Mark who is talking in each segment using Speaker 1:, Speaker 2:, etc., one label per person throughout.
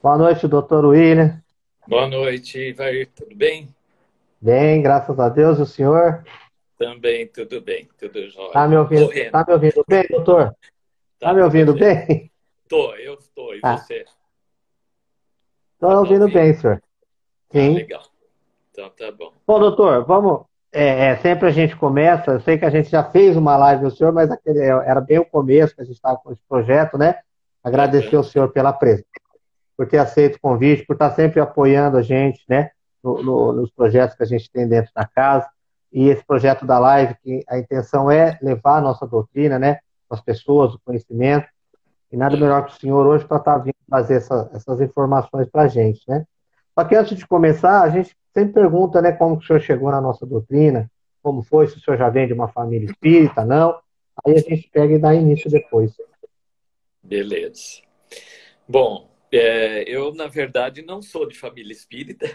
Speaker 1: Boa noite, doutor William.
Speaker 2: Boa noite, Ivair. Tudo bem?
Speaker 1: Bem, graças a Deus, e o senhor?
Speaker 2: Também tudo bem, tudo
Speaker 1: Tá
Speaker 2: jóia.
Speaker 1: me ouvindo, tá
Speaker 2: Correndo.
Speaker 1: me ouvindo bem, doutor? Tá
Speaker 2: Tá
Speaker 1: me
Speaker 2: me
Speaker 1: ouvindo
Speaker 2: ouvindo?
Speaker 1: bem?
Speaker 2: Eu estou. E
Speaker 1: Tá,
Speaker 2: você?
Speaker 1: tô
Speaker 2: Tá me
Speaker 1: ouvindo
Speaker 2: ouvindo?
Speaker 1: bem, senhor.
Speaker 2: Ah,
Speaker 1: Sim.
Speaker 2: legal. Então tá bom.
Speaker 1: Bom, doutor, vamos. Sempre a gente começa. Eu sei que a gente já fez uma live do senhor, mas era bem o começo que a gente estava com esse projeto, né? Agradecer
Speaker 2: Aham.
Speaker 1: ao senhor pela presença, por ter aceito o convite, por estar sempre apoiando a gente, né? Nos projetos que a gente tem dentro da casa. E esse projeto da live, que a intenção é levar a nossa doutrina, né? Para as pessoas, o conhecimento. E nada
Speaker 2: Aham.
Speaker 1: melhor que o senhor hoje para estar vindo trazer essas informações para a gente, né? Só que antes de começar, a gente sempre pergunta, né, como que o senhor chegou na nossa doutrina, como foi, se o senhor já vem de uma família espírita, não. Aí a gente pega e dá início depois.
Speaker 2: Beleza. Bom, eu, na verdade, não sou de família espírita.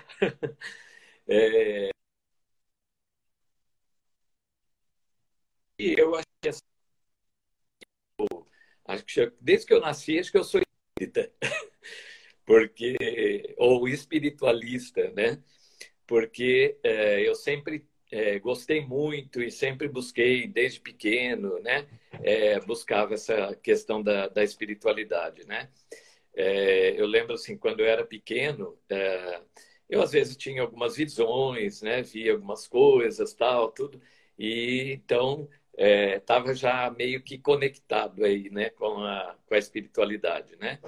Speaker 2: E eu acho que desde que eu nasci, acho que eu sou espírita. Ou espiritualista, né? Porque eu sempre gostei muito e sempre busquei, desde pequeno, né? Buscava essa questão da espiritualidade, né? Eu lembro, assim, quando eu era pequeno, eu às vezes tinha algumas visões, né? Via algumas coisas, tal, tudo. E então estava já meio que conectado aí, né? Com a espiritualidade, né?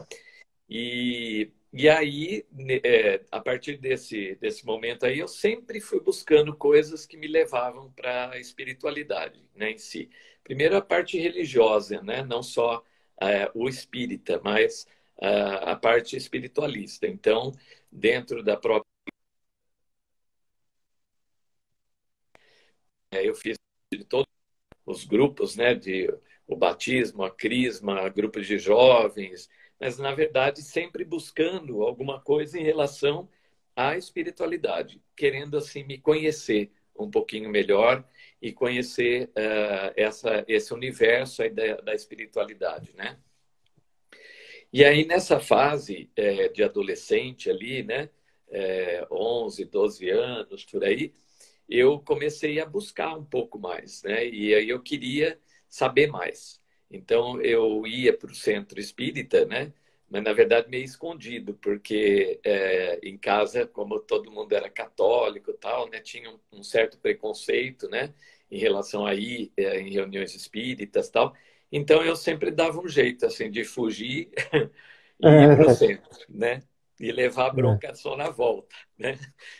Speaker 2: E aí, a partir desse momento aí, eu sempre fui buscando coisas que me levavam para a espiritualidade, né, em si. Primeiro, a parte religiosa, né, não só o espírita, mas a parte espiritualista. Então, dentro da própria. Eu fiz de todos os grupos, né, de o batismo, a crisma, grupos de jovens, mas na verdade sempre buscando alguma coisa em relação à espiritualidade, querendo assim me conhecer um pouquinho melhor e conhecer esse universo aí da espiritualidade, né? E aí nessa fase de adolescente ali, né, 11, 12 anos por aí, eu comecei a buscar um pouco mais, né? E aí eu queria saber mais. Então eu ia para o centro espírita, né? Mas na verdade meio escondido, porque em casa, como todo mundo era católico, e tal, né? Tinha um certo preconceito, né? Em relação a ir em reuniões espíritas, tal. Então eu sempre dava um jeito assim de fugir e ir para o centro, né? E levar a bronca só na volta, né?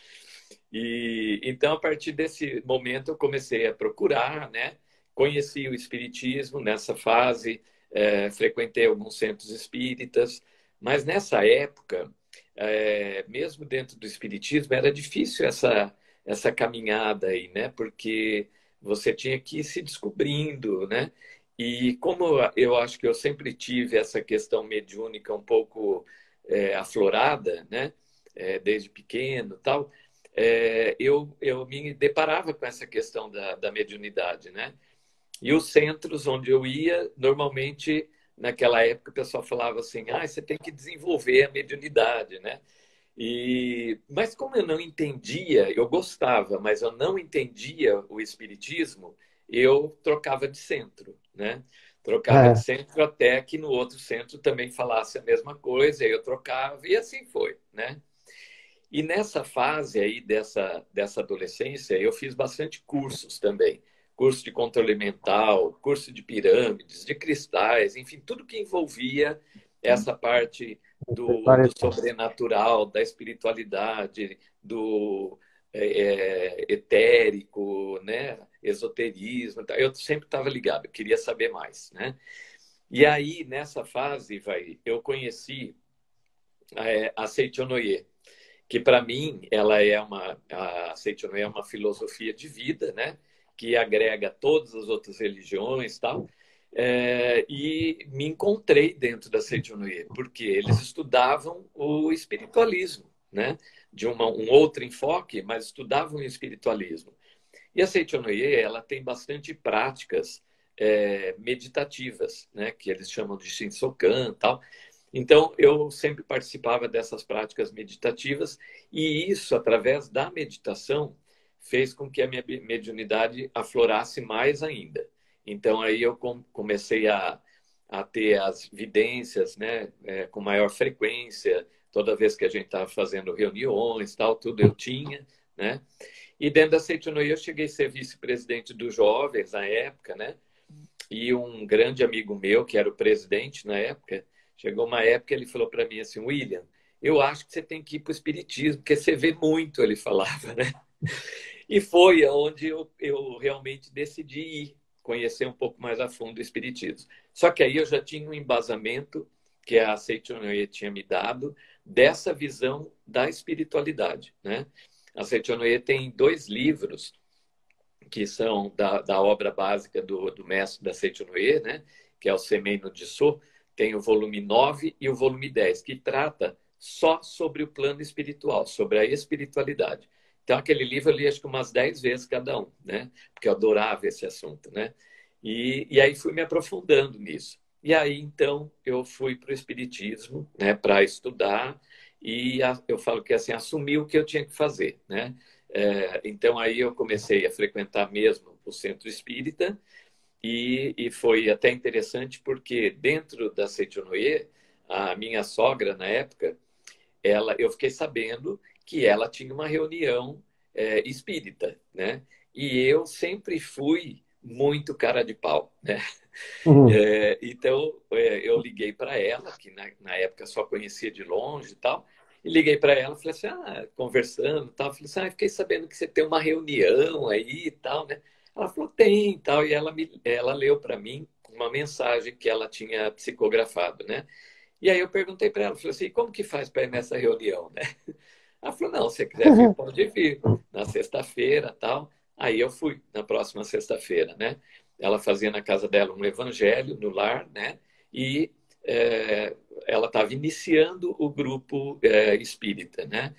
Speaker 2: E então, a partir desse momento, eu comecei a procurar, né? Conheci o espiritismo nessa fase, frequentei alguns centros espíritas, mas nessa época, mesmo dentro do espiritismo, era difícil essa caminhada aí, né? Porque você tinha que ir se descobrindo, né? E como eu acho que eu sempre tive essa questão mediúnica um pouco aflorada, né? Desde pequeno, tal, eu me deparava com essa questão da mediunidade, né? E os centros onde eu ia, normalmente, naquela época, o pessoal falava assim, você tem que desenvolver a mediunidade, né? Mas como eu não entendia, eu gostava, mas eu não entendia o espiritismo, eu trocava de centro, né? Trocava de centro até que no outro centro também falasse a mesma coisa, aí eu trocava, e assim foi, né? E nessa fase aí dessa adolescência, eu fiz bastante cursos também. Curso de controle mental, curso de pirâmides, de cristais, enfim, tudo que envolvia essa parte do sobrenatural, da espiritualidade, do etérico, né? Esoterismo. Eu sempre estava ligado, eu queria saber mais, né? E aí, nessa fase, eu conheci a Seichonoye, que para mim ela é a Seichonoye é uma filosofia de vida, né? Que agrega todas as outras religiões, tal. E me encontrei dentro da Seichonoye, porque eles estudavam o espiritualismo, né? De um outro enfoque, mas estudavam o espiritualismo. E a Seichonoye, ela tem bastante práticas meditativas, né? Que eles chamam de Shinsokan, tal. Então, eu sempre participava dessas práticas meditativas e isso, através da meditação, fez com que a minha mediunidade aflorasse mais ainda. Então, aí eu comecei a ter as vidências, né, com maior frequência, toda vez que a gente estava fazendo reuniões, tal, tudo eu tinha, né? E dentro da Seitonoye eu cheguei a ser vice-presidente dos jovens na época, né? E um grande amigo meu, que era o presidente na época, chegou uma época ele falou para mim assim, William, eu acho que você tem que ir para o espiritismo, porque você vê muito, ele falava, né? E foi onde eu realmente decidi ir, conhecer um pouco mais a fundo o espiritismo. Só que aí eu já tinha um embasamento que a Seitonoye tinha me dado dessa visão da espiritualidade, né? A Seitonoye tem 2 livros que são da obra básica do mestre da Seitonoye, né? Que é o Semei no Jisso, tem o volume 9 e o volume 10, que trata só sobre o plano espiritual, sobre a espiritualidade. Então, aquele livro eu li acho que umas 10 vezes cada um, né? Porque eu adorava esse assunto, né? E aí fui me aprofundando nisso. E aí, então, eu fui para o Espiritismo, né, para estudar, e eu falo que assim, assumi o que eu tinha que fazer, né? Então, aí eu comecei a frequentar mesmo o centro espírita, e foi até interessante porque dentro da Seitonoye, a minha sogra, na época, eu fiquei sabendo que ela tinha uma reunião espírita, né? E eu sempre fui muito cara de pau, né?
Speaker 1: Uhum.
Speaker 2: Então, eu liguei para ela, que na época só conhecia de longe e tal, e liguei para ela, falei assim, conversando e tal, falei assim, fiquei sabendo que você tem uma reunião aí e tal, né? Ela falou, tem e tal, e ela leu para mim uma mensagem que ela tinha psicografado, né? E aí eu perguntei para ela, falei assim, como que faz para ir nessa reunião, né? Ela falou, não, se você quiser vir, pode vir, na sexta-feira, tal. Aí eu fui na próxima sexta-feira, né? Ela fazia na casa dela um evangelho no lar, né? E ela estava iniciando o grupo espírita, né?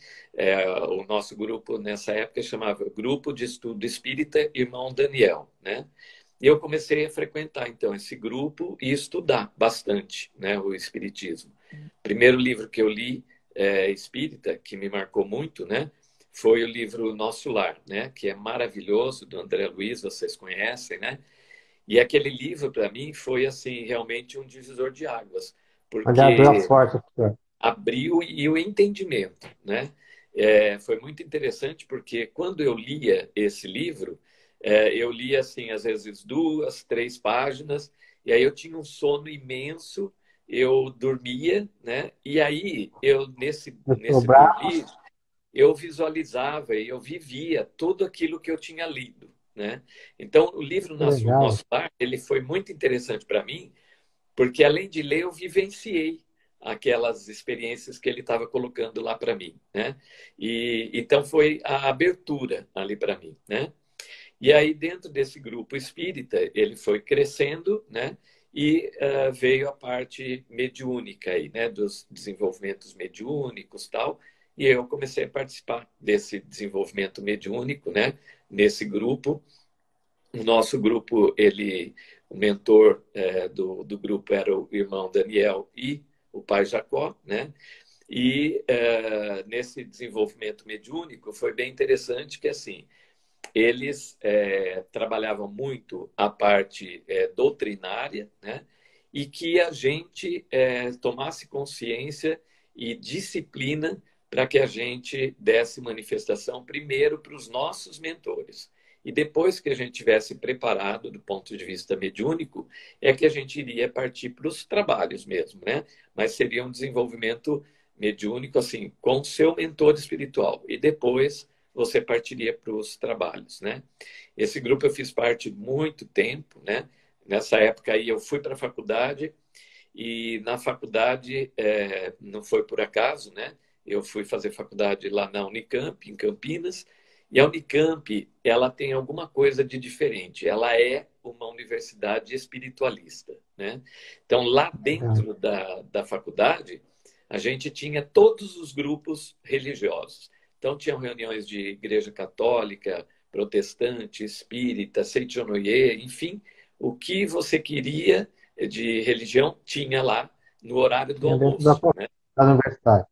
Speaker 2: O nosso grupo nessa época chamava Grupo de Estudo Espírita Irmão Daniel, né? E eu comecei a frequentar então esse grupo e estudar bastante, né, o espiritismo. Primeiro livro que eu li espírita que me marcou muito, né, foi o livro Nosso Lar, né, que é maravilhoso, do André Luiz, vocês conhecem, né? E aquele livro para mim foi assim realmente um divisor de águas,
Speaker 1: Olha, abriu as
Speaker 2: porque
Speaker 1: portas, professor.
Speaker 2: abriu e o entendimento, né? Foi muito interessante porque quando eu lia esse livro, eu lia assim às vezes 2, 3 páginas e aí eu tinha um sono imenso, eu dormia, né? E aí eu
Speaker 1: Professor
Speaker 2: nesse
Speaker 1: Bravo,
Speaker 2: dormir eu visualizava e eu vivia tudo aquilo que eu tinha lido, né? Então o livro
Speaker 1: que legal.
Speaker 2: Nosso Lar ele foi muito interessante para mim porque além de ler, eu vivenciei aquelas experiências que ele estava colocando lá para mim, né? E então foi a abertura ali para mim, né? E aí dentro desse grupo espírita ele foi crescendo, né? E veio a parte mediúnica aí, né? Dos desenvolvimentos mediúnicos tal. E eu comecei a participar desse desenvolvimento mediúnico, né? Nesse grupo o nosso grupo, o mentor do grupo era o irmão Daniel e o pai Jacó, né? E nesse desenvolvimento mediúnico foi bem interessante que assim eles trabalhavam muito a parte doutrinária, né? E que a gente tomasse consciência e disciplina para que a gente desse manifestação primeiro para os nossos mentores. E depois que a gente tivesse preparado do ponto de vista mediúnico, é que a gente iria partir para os trabalhos mesmo, né? Mas seria um desenvolvimento mediúnico, assim, com o seu mentor espiritual. E depois você partiria para os trabalhos, né? Esse grupo eu fiz parte muito tempo, né? Nessa época aí eu fui para a faculdade e na faculdade não foi por acaso, né? Eu fui fazer faculdade lá na Unicamp, em Campinas, e a Unicamp, ela tem alguma coisa de diferente. Ela é uma universidade espiritualista, né? Então, lá
Speaker 1: Legal.
Speaker 2: dentro da faculdade, a gente tinha todos os grupos religiosos. Então, tinham reuniões de igreja católica, protestante, espírita, seitonoye, enfim, o que você queria de religião tinha lá no horário do
Speaker 1: Tinha dentro da,
Speaker 2: almoço, né?
Speaker 1: da universidade.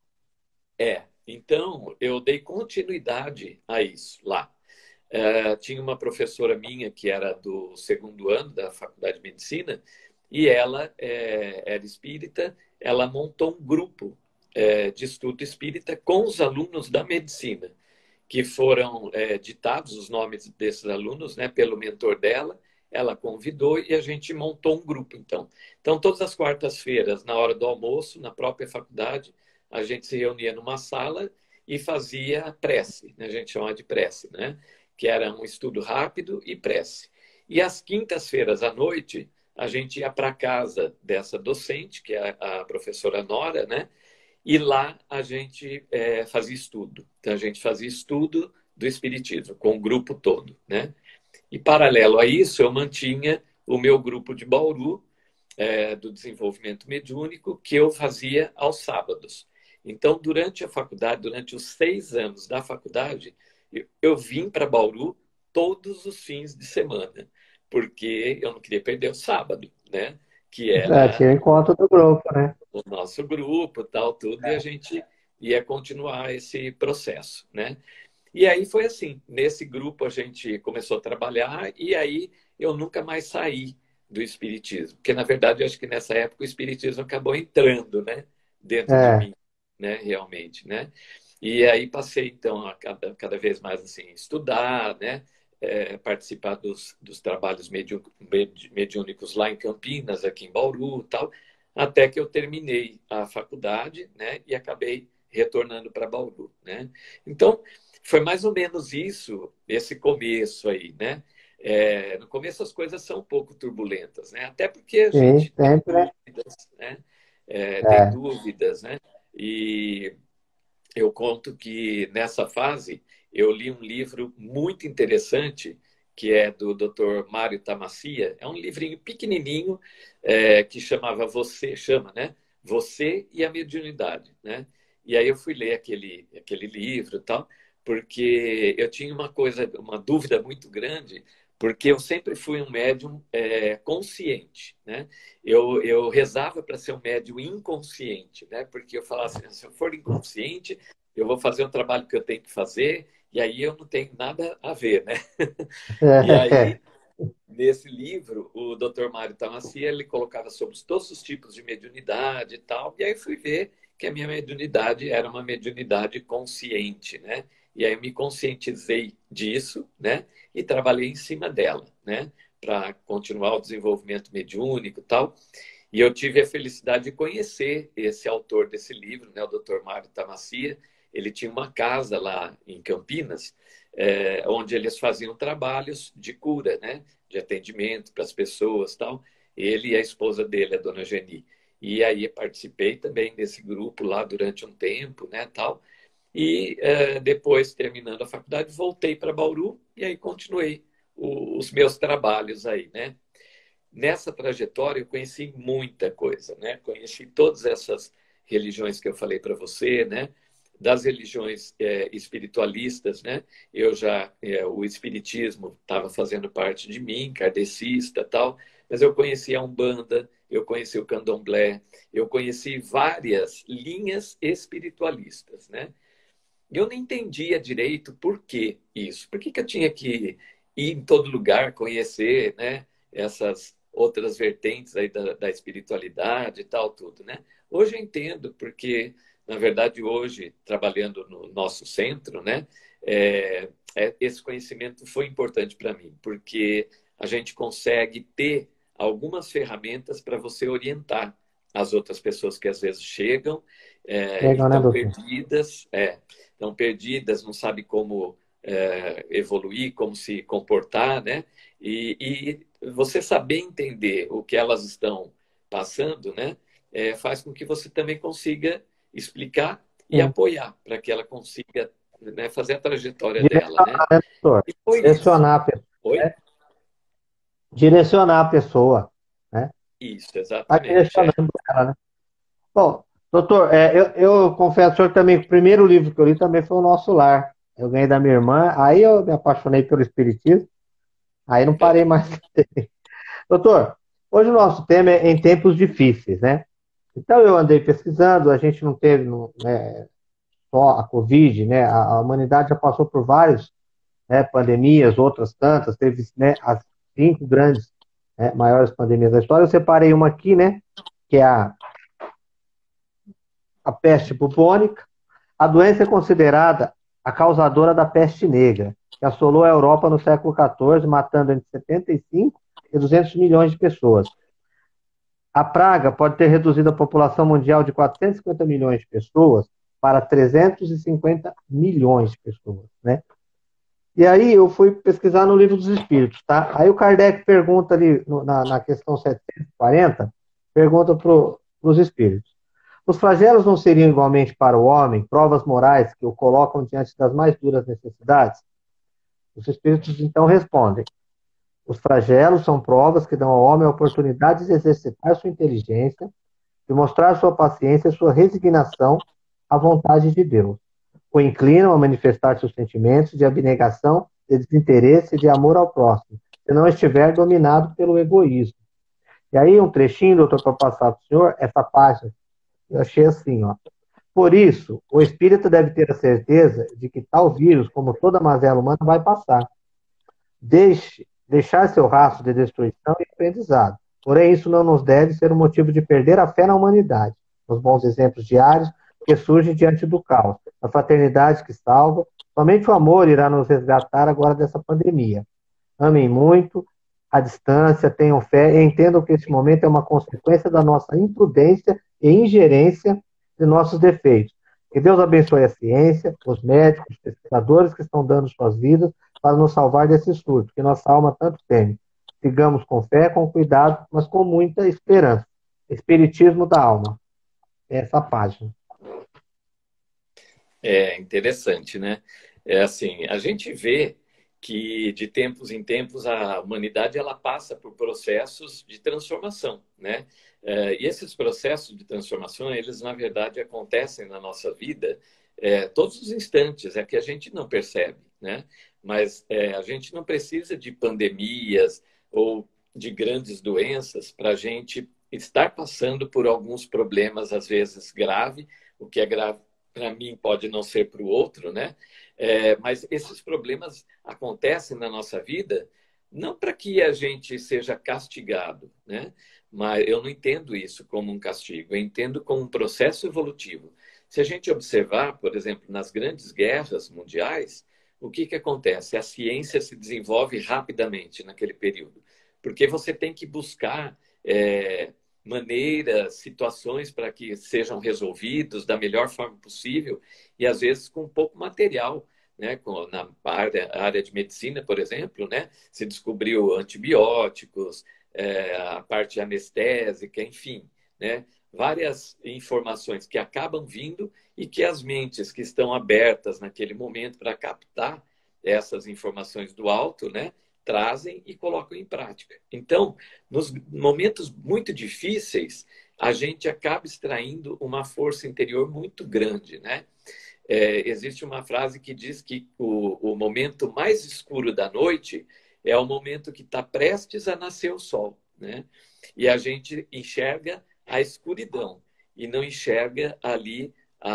Speaker 2: Então eu dei continuidade a isso lá. Tinha uma professora minha que era do segundo ano da Faculdade de Medicina e ela era espírita. Ela montou um grupo de estudo espírita com os alunos da medicina, que foram ditados os nomes desses alunos, né, pelo mentor dela. Ela convidou e a gente montou um grupo, então todas as quartas-feiras, na hora do almoço, na própria faculdade, a gente se reunia numa sala e fazia prece, né? A gente chamava de prece, né? Que era um estudo rápido e prece. E às quintas-feiras à noite, a gente ia para casa dessa docente, que é a professora Nora, né? E lá a gente fazia estudo. Então a gente fazia estudo do Espiritismo, com o grupo todo, né? E paralelo a isso, eu mantinha o meu grupo de Bauru, do desenvolvimento mediúnico, que eu fazia aos sábados. Então, durante a faculdade, durante os 6 anos da faculdade, eu vim para Bauru todos os fins de semana, porque eu não queria perder o sábado, né? Que era
Speaker 1: Tinha encontro do grupo, né?
Speaker 2: o nosso grupo, tal, tudo, e a gente ia continuar esse processo, né? E aí foi assim, nesse grupo a gente começou a trabalhar e aí eu nunca mais saí do espiritismo, porque na verdade eu acho que nessa época o espiritismo acabou entrando, né, dentro de
Speaker 1: É,
Speaker 2: mim, né, realmente, né? E aí passei então a cada vez mais assim estudar, né, participar dos trabalhos mediúnicos lá em Campinas, aqui em Bauru, tal, até que eu terminei a faculdade, né, e acabei retornando para Bauru, né? Então foi mais ou menos isso, esse começo aí, né? No começo as coisas são um pouco turbulentas, né? Até porque a
Speaker 1: sim,
Speaker 2: gente tem
Speaker 1: sempre, né?
Speaker 2: dúvidas, né? Tem
Speaker 1: É,
Speaker 2: dúvidas, né? E eu conto que nessa fase eu li um livro muito interessante que é do Dr. Mário Tamassia. É um livrinho pequenininho que chama, né? Você e a Mediunidade, né? E aí eu fui ler aquele livro e tal, porque eu tinha uma dúvida muito grande, porque eu sempre fui um médium consciente, né? Eu rezava para ser um médium inconsciente, né? Porque eu falava assim, se eu for inconsciente, eu vou fazer um trabalho que eu tenho que fazer, e aí eu não tenho nada a ver, né? E aí, nesse livro, o Dr. Mário Tamassia, ele colocava sobre todos os tipos de mediunidade e tal, e aí fui ver que a minha mediunidade era uma mediunidade consciente, né? E aí eu me conscientizei disso, né? E trabalhei em cima dela, né? Para continuar o desenvolvimento mediúnico e tal. E eu tive a felicidade de conhecer esse autor desse livro, né, o Dr. Mário Tamassia. Ele tinha uma casa lá em Campinas, onde eles faziam trabalhos de cura, né, de atendimento para as pessoas, tal. Ele e a esposa dele, a dona Geni. E aí participei também desse grupo lá durante um tempo, né, tal. E depois, terminando a faculdade, voltei para Bauru e aí continuei os meus trabalhos aí, né? Nessa trajetória eu conheci muita coisa, né? Conheci todas essas religiões que eu falei para você, né? Das religiões espiritualistas, né? O espiritismo estava fazendo parte de mim, kardecista, tal, mas eu conheci a Umbanda, eu conheci o Candomblé, eu conheci várias linhas espiritualistas, né? E eu não entendia direito por que isso. Por que eu tinha que ir em todo lugar, conhecer, né, essas outras vertentes aí da espiritualidade e tal, tudo, né? Hoje eu entendo, porque, na verdade, hoje, trabalhando no nosso centro, né, esse conhecimento foi importante para mim, porque a gente consegue ter algumas ferramentas para você orientar as outras pessoas que às vezes chegam e
Speaker 1: legal, né,
Speaker 2: estão
Speaker 1: doutor?
Speaker 2: perdidas, não sabem como evoluir, como se comportar, né? E você saber entender o que elas estão passando, né? Faz com que você também consiga explicar e
Speaker 1: Sim.
Speaker 2: apoiar para que ela consiga, né, fazer a trajetória dela, né?
Speaker 1: Direcionar, né, doutor?
Speaker 2: E foi isso.
Speaker 1: Direcionar a pessoa,
Speaker 2: Oi?
Speaker 1: né? Direcionar a pessoa, né?
Speaker 2: Isso,
Speaker 1: Vai
Speaker 2: exatamente.
Speaker 1: direcionando ela, né? Bom, doutor, eu confesso ao senhor também que o primeiro livro que eu li também foi O Nosso Lar. Eu ganhei da minha irmã, aí eu me apaixonei pelo Espiritismo, aí não parei
Speaker 2: Uhum.
Speaker 1: mais. Doutor, hoje o nosso tema é em tempos difíceis, né? Então eu andei pesquisando, a gente não teve né, só a Covid, né? A humanidade já passou por várias, né, pandemias, outras tantas, teve, né, as 5 grandes, né, maiores pandemias da história. Eu separei uma aqui, né, que é a peste bubônica. A doença é considerada a causadora da peste negra, que assolou a Europa no século XIV, matando entre 75 e 200 milhões de pessoas. A praga pode ter reduzido a população mundial de 450 milhões de pessoas para 350 milhões de pessoas, né? E aí eu fui pesquisar no Livro dos Espíritos, tá? Aí o Kardec pergunta ali na questão 740, pergunta para os espíritos. Os flagelos não seriam igualmente para o homem provas morais que o colocam diante das mais duras necessidades? Os espíritos então respondem: os flagelos são provas que dão ao homem a oportunidade de exercitar sua inteligência, de mostrar sua paciência e sua resignação à vontade de Deus. O inclinam a manifestar seus sentimentos de abnegação, de desinteresse e de amor ao próximo, se não estiver dominado pelo egoísmo. E aí um trechinho, doutor, para passar para o senhor, essa página, eu achei assim, ó. Por isso, o espírito deve ter a certeza de que tal vírus, como toda mazela humana, vai passar. Deixar seu rastro de destruição e aprendizado. Porém, isso não nos deve ser um motivo de perder a fé na humanidade, nos bons exemplos diários que surgem diante do caos, na fraternidade que salva. Somente o amor irá nos resgatar agora dessa pandemia. Amem muito, à distância, tenham fé e entendam que este momento é uma consequência da nossa imprudência e ingerência de nossos defeitos. Que Deus abençoe a ciência, os médicos, os pesquisadores que estão dando suas vidas para nos salvar desse surto, que nossa alma tanto teme. Sigamos com fé, com cuidado, mas com muita esperança. Espiritismo da alma. Essa página.
Speaker 2: É interessante, né? É assim, a gente vê que de tempos em tempos a humanidade ela passa por processos de transformação, né? E esses processos de transformação, eles na verdade acontecem na nossa vida todos os instantes, é que a gente não percebe, né? Mas a gente não precisa de pandemias ou de grandes doenças para a gente estar passando por alguns problemas, às vezes grave, o que é grave para mim pode não ser para o outro, né? Mas esses problemas acontecem na nossa vida não para que a gente seja castigado, né? Mas eu não entendo isso como um castigo, eu entendo como um processo evolutivo. Se a gente observar, por exemplo, nas grandes guerras mundiais, o que acontece? A ciência se desenvolve rapidamente naquele período, porque você tem que buscar maneiras, situações para que sejam resolvidos da melhor forma possível e às vezes com pouco material, né? Na área de medicina, por exemplo, né? Se descobriu antibióticos, a parte anestésica, enfim, né? Várias informações que acabam vindo e que as mentes que estão abertas naquele momento para captar essas informações do alto, né? Trazem e colocam em prática. Então, nos momentos muito difíceis, a gente acaba extraindo uma força interior muito grande, né? Existe uma frase que diz que o momento mais escuro da noite é o momento que está prestes a nascer o sol, né? E a gente enxerga a escuridão e não enxerga ali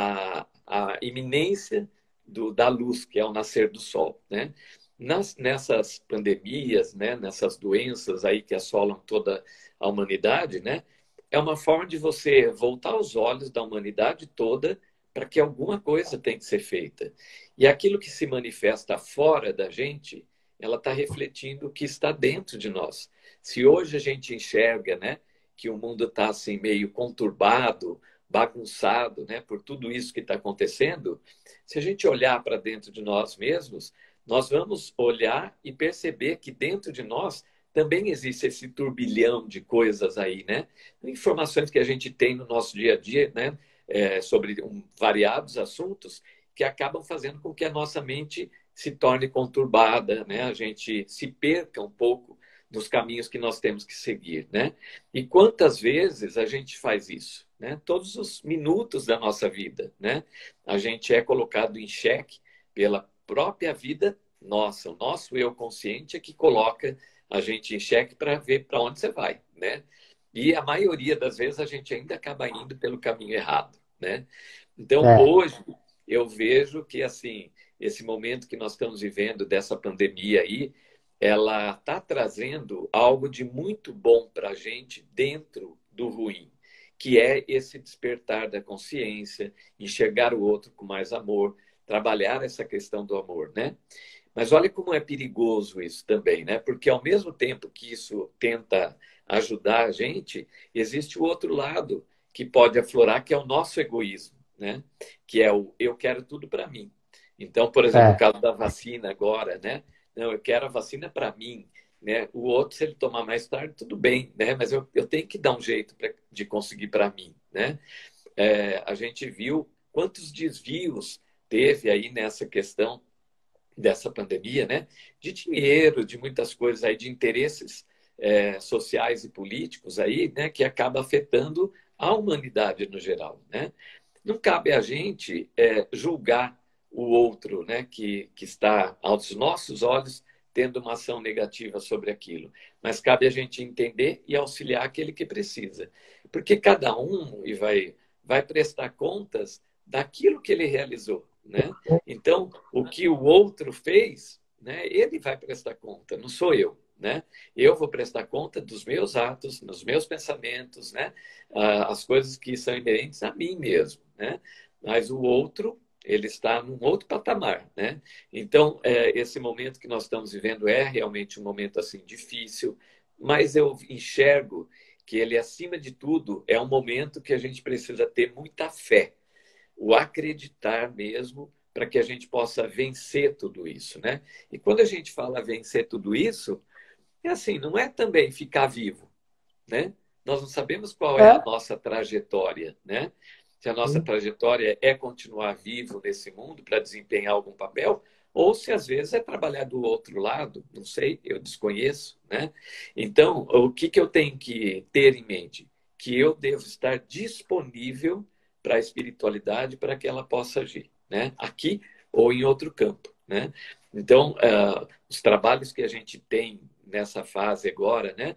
Speaker 2: a iminência da luz, que é o nascer do sol, né? Nessas pandemias, né, nessas doenças aí que assolam toda a humanidade, né, é uma forma de você voltar os olhos da humanidade toda para que alguma coisa tem que ser feita. E aquilo que se manifesta fora da gente, ela está refletindo o que está dentro de nós. Se hoje a gente enxerga, né, que o mundo está assim meio conturbado, bagunçado, né, por tudo isso que está acontecendo, se a gente olhar para dentro de nós mesmos, nós vamos olhar e perceber que dentro de nós também existe esse turbilhão de coisas aí, né? Informações que a gente tem no nosso dia a dia, né? Sobre variados assuntos que acabam fazendo com que a nossa mente se torne conturbada, né? A gente se perca um pouco nos caminhos que nós temos que seguir, né? E quantas vezes a gente faz isso, né? Todos os minutos da nossa vida, né? A gente é colocado em xeque pela própria vida nossa, o nosso eu consciente é que coloca a gente em xeque para ver para onde você vai, né? E a maioria das vezes a gente ainda acaba indo pelo caminho errado, né? Então,
Speaker 1: É,
Speaker 2: hoje, eu vejo que, assim, esse momento que nós estamos vivendo dessa pandemia aí, ela está trazendo algo de muito bom para a gente dentro do ruim, que é esse despertar da consciência, enxergar o outro com mais amor, trabalhar essa questão do amor, né? Mas olha como é perigoso isso também, né? Porque ao mesmo tempo que isso tenta ajudar a gente, existe o outro lado que pode aflorar, que é o nosso egoísmo, né? Que é o eu quero tudo para mim. Então, por exemplo, o
Speaker 1: é,
Speaker 2: caso da vacina agora, né? Não, eu quero a vacina para mim, né? O outro, se ele tomar mais tarde, tudo bem, né? Mas eu tenho que dar um jeito de conseguir para mim, né? A gente viu quantos desvios teve aí nessa questão dessa pandemia, né? De dinheiro, de muitas coisas aí, de interesses sociais e políticos aí, né? Que acaba afetando a humanidade no geral, né? Não cabe a gente julgar o outro, né? Que está aos nossos olhos tendo uma ação negativa sobre aquilo, mas cabe a gente entender e auxiliar aquele que precisa, porque cada um vai prestar contas daquilo que ele realizou, né? Então, o que o outro fez, né, ele vai prestar conta, não sou eu, né? Eu vou prestar conta dos meus atos, dos meus pensamentos, né? As coisas que são inerentes a mim mesmo, né? Mas o outro, ele está num outro patamar, né? Então, esse momento que nós estamos vivendo é realmente um momento assim difícil, mas eu enxergo que ele, acima de tudo, é um momento que a gente precisa ter muita fé, o acreditar mesmo, para que a gente possa vencer tudo isso, né? E quando a gente fala vencer tudo isso, é assim, não é também ficar vivo, né? Nós não sabemos qual é a
Speaker 1: é,
Speaker 2: nossa trajetória, né? Se a nossa
Speaker 1: sim.
Speaker 2: trajetória é continuar vivo nesse mundo para desempenhar algum papel, ou se às vezes é trabalhar do outro lado, não sei, eu desconheço, né? Então, o que que eu tenho que ter em mente? Que eu devo estar disponível para a espiritualidade para que ela possa agir, né? Aqui ou em outro campo, né? Então, os trabalhos que a gente tem nessa fase agora, né?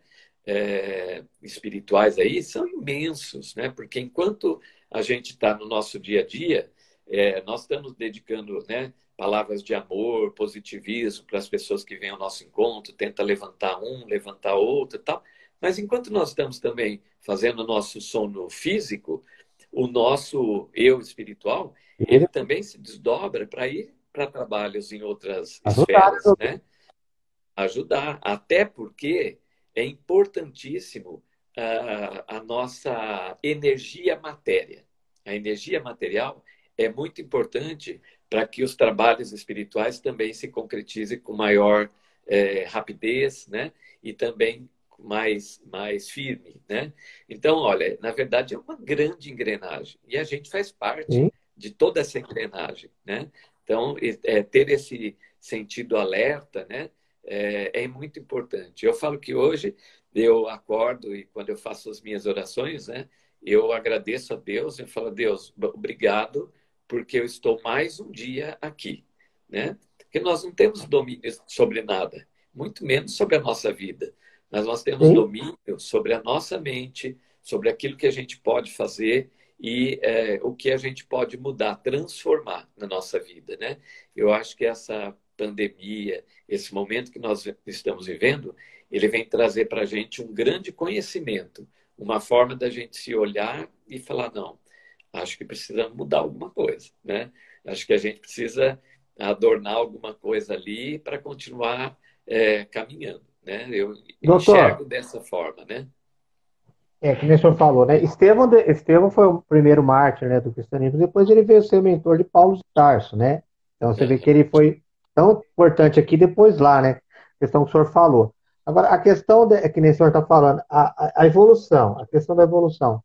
Speaker 2: Espirituais aí são imensos, né? Porque enquanto a gente está no nosso dia a dia, nós estamos dedicando, né, palavras de amor, positivismo para as pessoas que vêm ao nosso encontro, tenta levantar um, levantar outro, e tal. Mas enquanto nós estamos também fazendo o nosso sono físico, o nosso eu espiritual, ele
Speaker 1: Ele
Speaker 2: também se desdobra para ir para trabalhos em outras
Speaker 1: ajudar, né,
Speaker 2: esferas,
Speaker 1: doutor?
Speaker 2: né? Ajudar, até porque é importantíssimo a nossa energia matéria. A energia material é muito importante para que os trabalhos espirituais também se concretizem com maior rapidez, né? E também mais firme, né? Então, olha, na verdade é uma grande engrenagem e a gente faz parte
Speaker 1: Sim.
Speaker 2: de toda essa engrenagem, né? Então, ter esse sentido alerta, né? É muito importante. Eu falo que hoje eu acordo e quando eu faço as minhas orações, né, eu agradeço a Deus, eu falo, Deus, obrigado, porque eu estou mais um dia aqui, né? Porque nós não temos domínio sobre nada, muito menos sobre a nossa vida, mas nós temos
Speaker 1: Sim.
Speaker 2: domínio sobre a nossa mente, sobre aquilo que a gente pode fazer e o que a gente pode mudar, transformar na nossa vida, né? Eu acho que essa pandemia, esse momento que nós estamos vivendo, ele vem trazer para a gente um grande conhecimento, uma forma da gente se olhar e falar, não, acho que precisa mudar alguma coisa, né? Acho que a gente precisa adornar alguma coisa ali para continuar caminhando, né? Eu
Speaker 1: Doutor,
Speaker 2: enxergo dessa forma, né?
Speaker 1: que nem o senhor falou, né? Estevão foi o primeiro mártir, né, do cristianismo, depois ele veio ser mentor de Paulo de Tarso, né? Então você vê que ele foi tão importante aqui, depois lá, né? A questão que o senhor falou. Agora, a questão é que nem o senhor está falando, a evolução, a questão da evolução.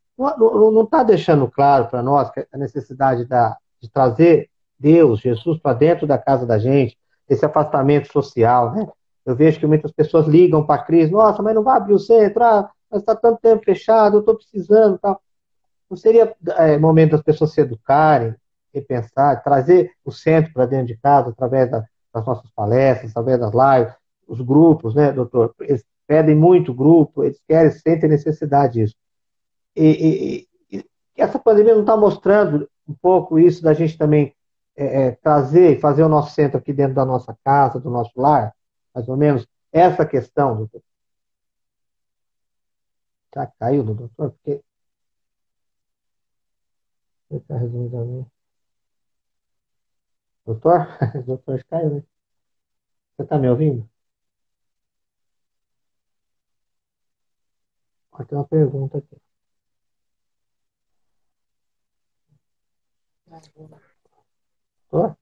Speaker 1: Não está deixando claro para nós que a necessidade de trazer Deus, Jesus, para dentro da casa da gente, esse afastamento social, né? Eu vejo que muitas pessoas ligam para a crise, nossa, mas não vai abrir o centro, mas está tanto tempo fechado, eu estou precisando, tal. Não seria momento das pessoas se educarem, repensar, trazer o centro para dentro de casa, através das nossas palestras, através das lives, os grupos, né, doutor? pedem muito grupo, eles querem, sentem necessidade disso. E essa pandemia não está mostrando um pouco isso da gente também trazer e fazer o nosso centro aqui dentro da nossa casa, do nosso lar, mais ou menos, essa questão, doutor. Já caiu do doutor? Porque ele está resolvendo. Doutor? O doutor caiu, né? Você está me ouvindo? Tem uma pergunta aqui. Doutor?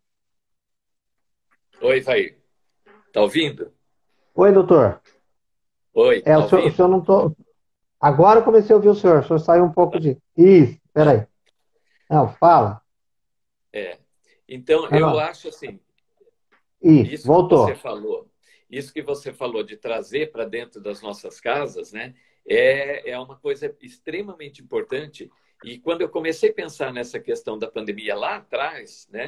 Speaker 2: Oi, vai. Tá ouvindo?
Speaker 1: Oi, doutor.
Speaker 2: Oi, tá
Speaker 1: O
Speaker 2: ouvindo?
Speaker 1: senhor não tô. Agora eu comecei a ouvir o senhor saiu um pouco de. Isso,
Speaker 2: Ah,
Speaker 1: peraí. Não, fala.
Speaker 2: é. Então,
Speaker 1: Não,
Speaker 2: eu
Speaker 1: não.
Speaker 2: acho assim,
Speaker 1: Isso,
Speaker 2: isso que você
Speaker 1: voltou.
Speaker 2: falou, isso que você falou de trazer para dentro das nossas casas, né, é uma coisa extremamente importante. E quando eu comecei a pensar nessa questão da pandemia lá atrás, né,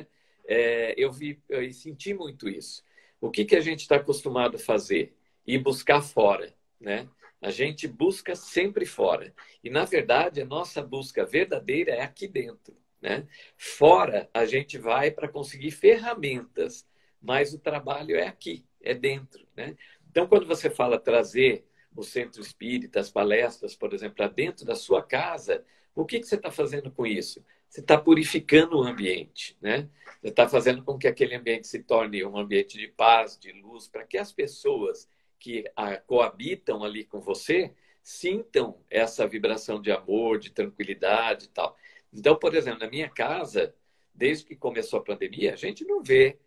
Speaker 2: eu senti muito isso. O que a gente está acostumado a fazer? Ir buscar fora, né? A gente busca sempre fora. E, na verdade, a nossa busca verdadeira é aqui dentro, né? Fora, a gente vai para conseguir ferramentas, mas o trabalho é aqui, é dentro, né? Então, quando você fala trazer o centro espírita, as palestras, por exemplo, para dentro da sua casa, o que você está fazendo com isso? Você está purificando o ambiente, né? Você está fazendo com que aquele ambiente se torne um ambiente de paz, de luz, para que as pessoas que coabitam ali com você sintam essa vibração de amor, de tranquilidade e tal. Então, por exemplo, na minha casa, desde que começou a pandemia, a gente não vê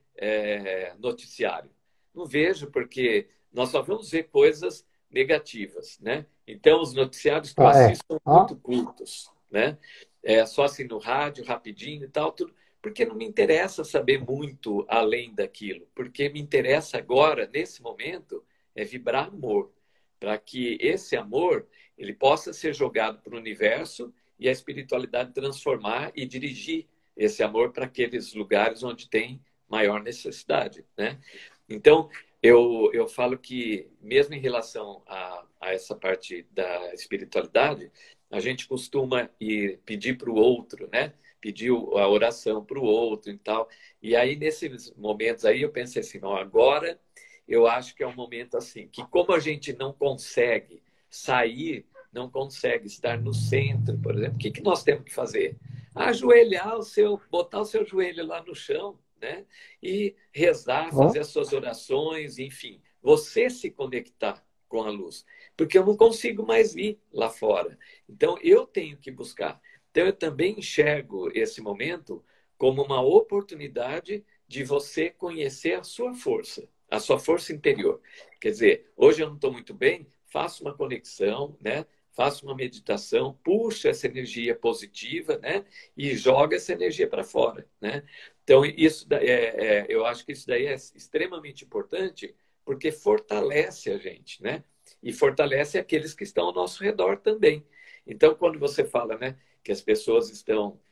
Speaker 2: noticiário. Não vejo, porque nós só vamos ver coisas negativas, né? Então, os noticiários que eu assisto são
Speaker 1: Ó,
Speaker 2: muito curtos, né? Só assim no rádio, rapidinho e tal, tudo. Porque não me interessa saber muito além daquilo. Porque me interessa agora, nesse momento, é vibrar amor. Para que esse amor ele possa ser jogado para o universo e a espiritualidade transformar e dirigir esse amor para aqueles lugares onde tem maior necessidade, né? Então, eu falo que, mesmo em relação a essa parte da espiritualidade, a gente costuma ir pedir para o outro, né? Pedir a oração para o outro e tal. E aí, nesses momentos aí, eu pensei assim, não, agora eu acho que é um momento assim, que como a gente não consegue sair, não consegue estar no centro, por exemplo, o que nós temos que fazer? Ajoelhar botar o seu joelho lá no chão, né? E rezar,
Speaker 1: ó,
Speaker 2: fazer as suas orações, enfim, você se conectar com a luz, porque eu não consigo mais ir lá fora. Então eu tenho que buscar. Então eu também enxergo esse momento como uma oportunidade de você conhecer a sua força interior. Quer dizer, hoje eu não estou muito bem, faça uma conexão, né? Faça uma meditação, puxa essa energia positiva, né? E joga essa energia para fora, né? Então, eu acho que isso daí é extremamente importante porque fortalece a gente, né? E fortalece aqueles que estão ao nosso redor também. Então, quando você fala, né, que as pessoas estão,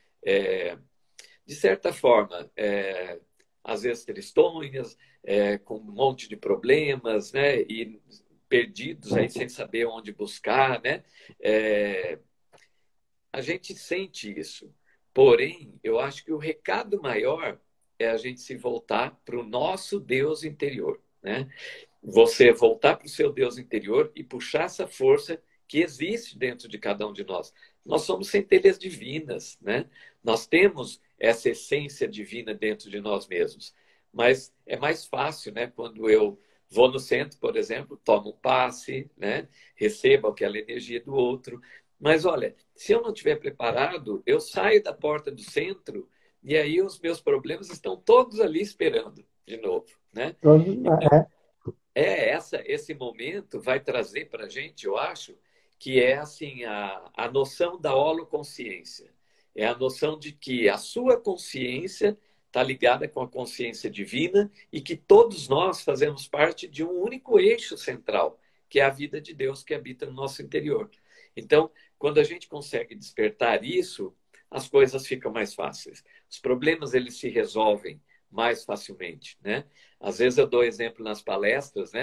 Speaker 2: de certa forma, às vezes tristonhas, com um monte de problemas, né? E perdidos aí sem saber onde buscar, né? É, a gente sente isso. Porém, eu acho que o recado maior é a gente se voltar para o nosso Deus interior, né? Você voltar para o seu Deus interior e puxar essa força que existe dentro de cada um de nós. Nós somos centelhas divinas, né? Nós temos essa essência divina dentro de nós mesmos. Mas é mais fácil, né? Quando eu vou no centro, por exemplo, tomo um passe, né? Recebo aquela energia do outro. Mas olha, se eu não estiver preparado, eu saio da porta do centro e aí os meus problemas estão todos ali esperando de novo, né? Então,
Speaker 1: é,
Speaker 2: esse momento vai trazer para a gente, eu acho, que é assim a noção da holoconsciência. É a noção de que a sua consciência está ligada com a consciência divina e que todos nós fazemos parte de um único eixo central, que é a vida de Deus que habita no nosso interior. Então, quando a gente consegue despertar isso, as coisas ficam mais fáceis. Os problemas eles se resolvem mais facilmente, né? Às vezes eu dou exemplo nas palestras, né?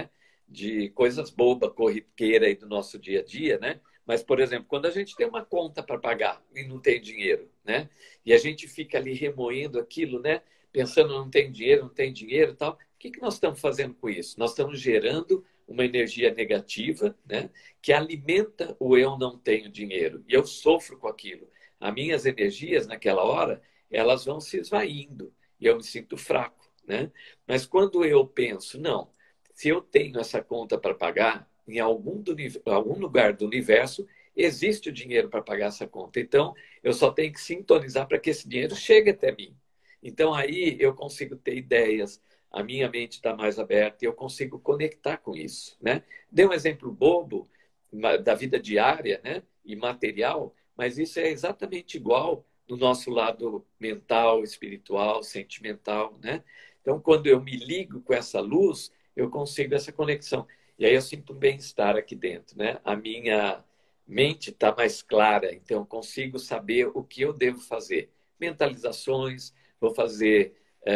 Speaker 2: de coisas bobas, corriqueira aí do nosso dia a dia, né? Mas, por exemplo, quando a gente tem uma conta para pagar e não tem dinheiro, né? E a gente fica ali remoendo aquilo, né? Pensando, não tem dinheiro, não tem dinheiro e tal. O que que nós estamos fazendo com isso? Nós estamos gerando uma energia negativa, né? Que alimenta o eu não tenho dinheiro. E eu sofro com aquilo. As minhas energias, naquela hora, elas vão se esvaindo. E eu me sinto fraco, né? Mas quando eu penso, não, se eu tenho essa conta para pagar, em algum lugar do universo existe o dinheiro para pagar essa conta. Então, eu só tenho que sintonizar para que esse dinheiro chegue até mim. Então, aí eu consigo ter ideias, a minha mente está mais aberta e eu consigo conectar com isso, né? Dei um exemplo bobo da vida diária, né? E material, mas isso é exatamente igual no nosso lado mental, espiritual, sentimental, né? Então, quando eu me ligo com essa luz, eu consigo essa conexão. E aí eu sinto um bem-estar aqui dentro, né? A minha mente está mais clara, então eu consigo saber o que eu devo fazer. Mentalizações, vou fazer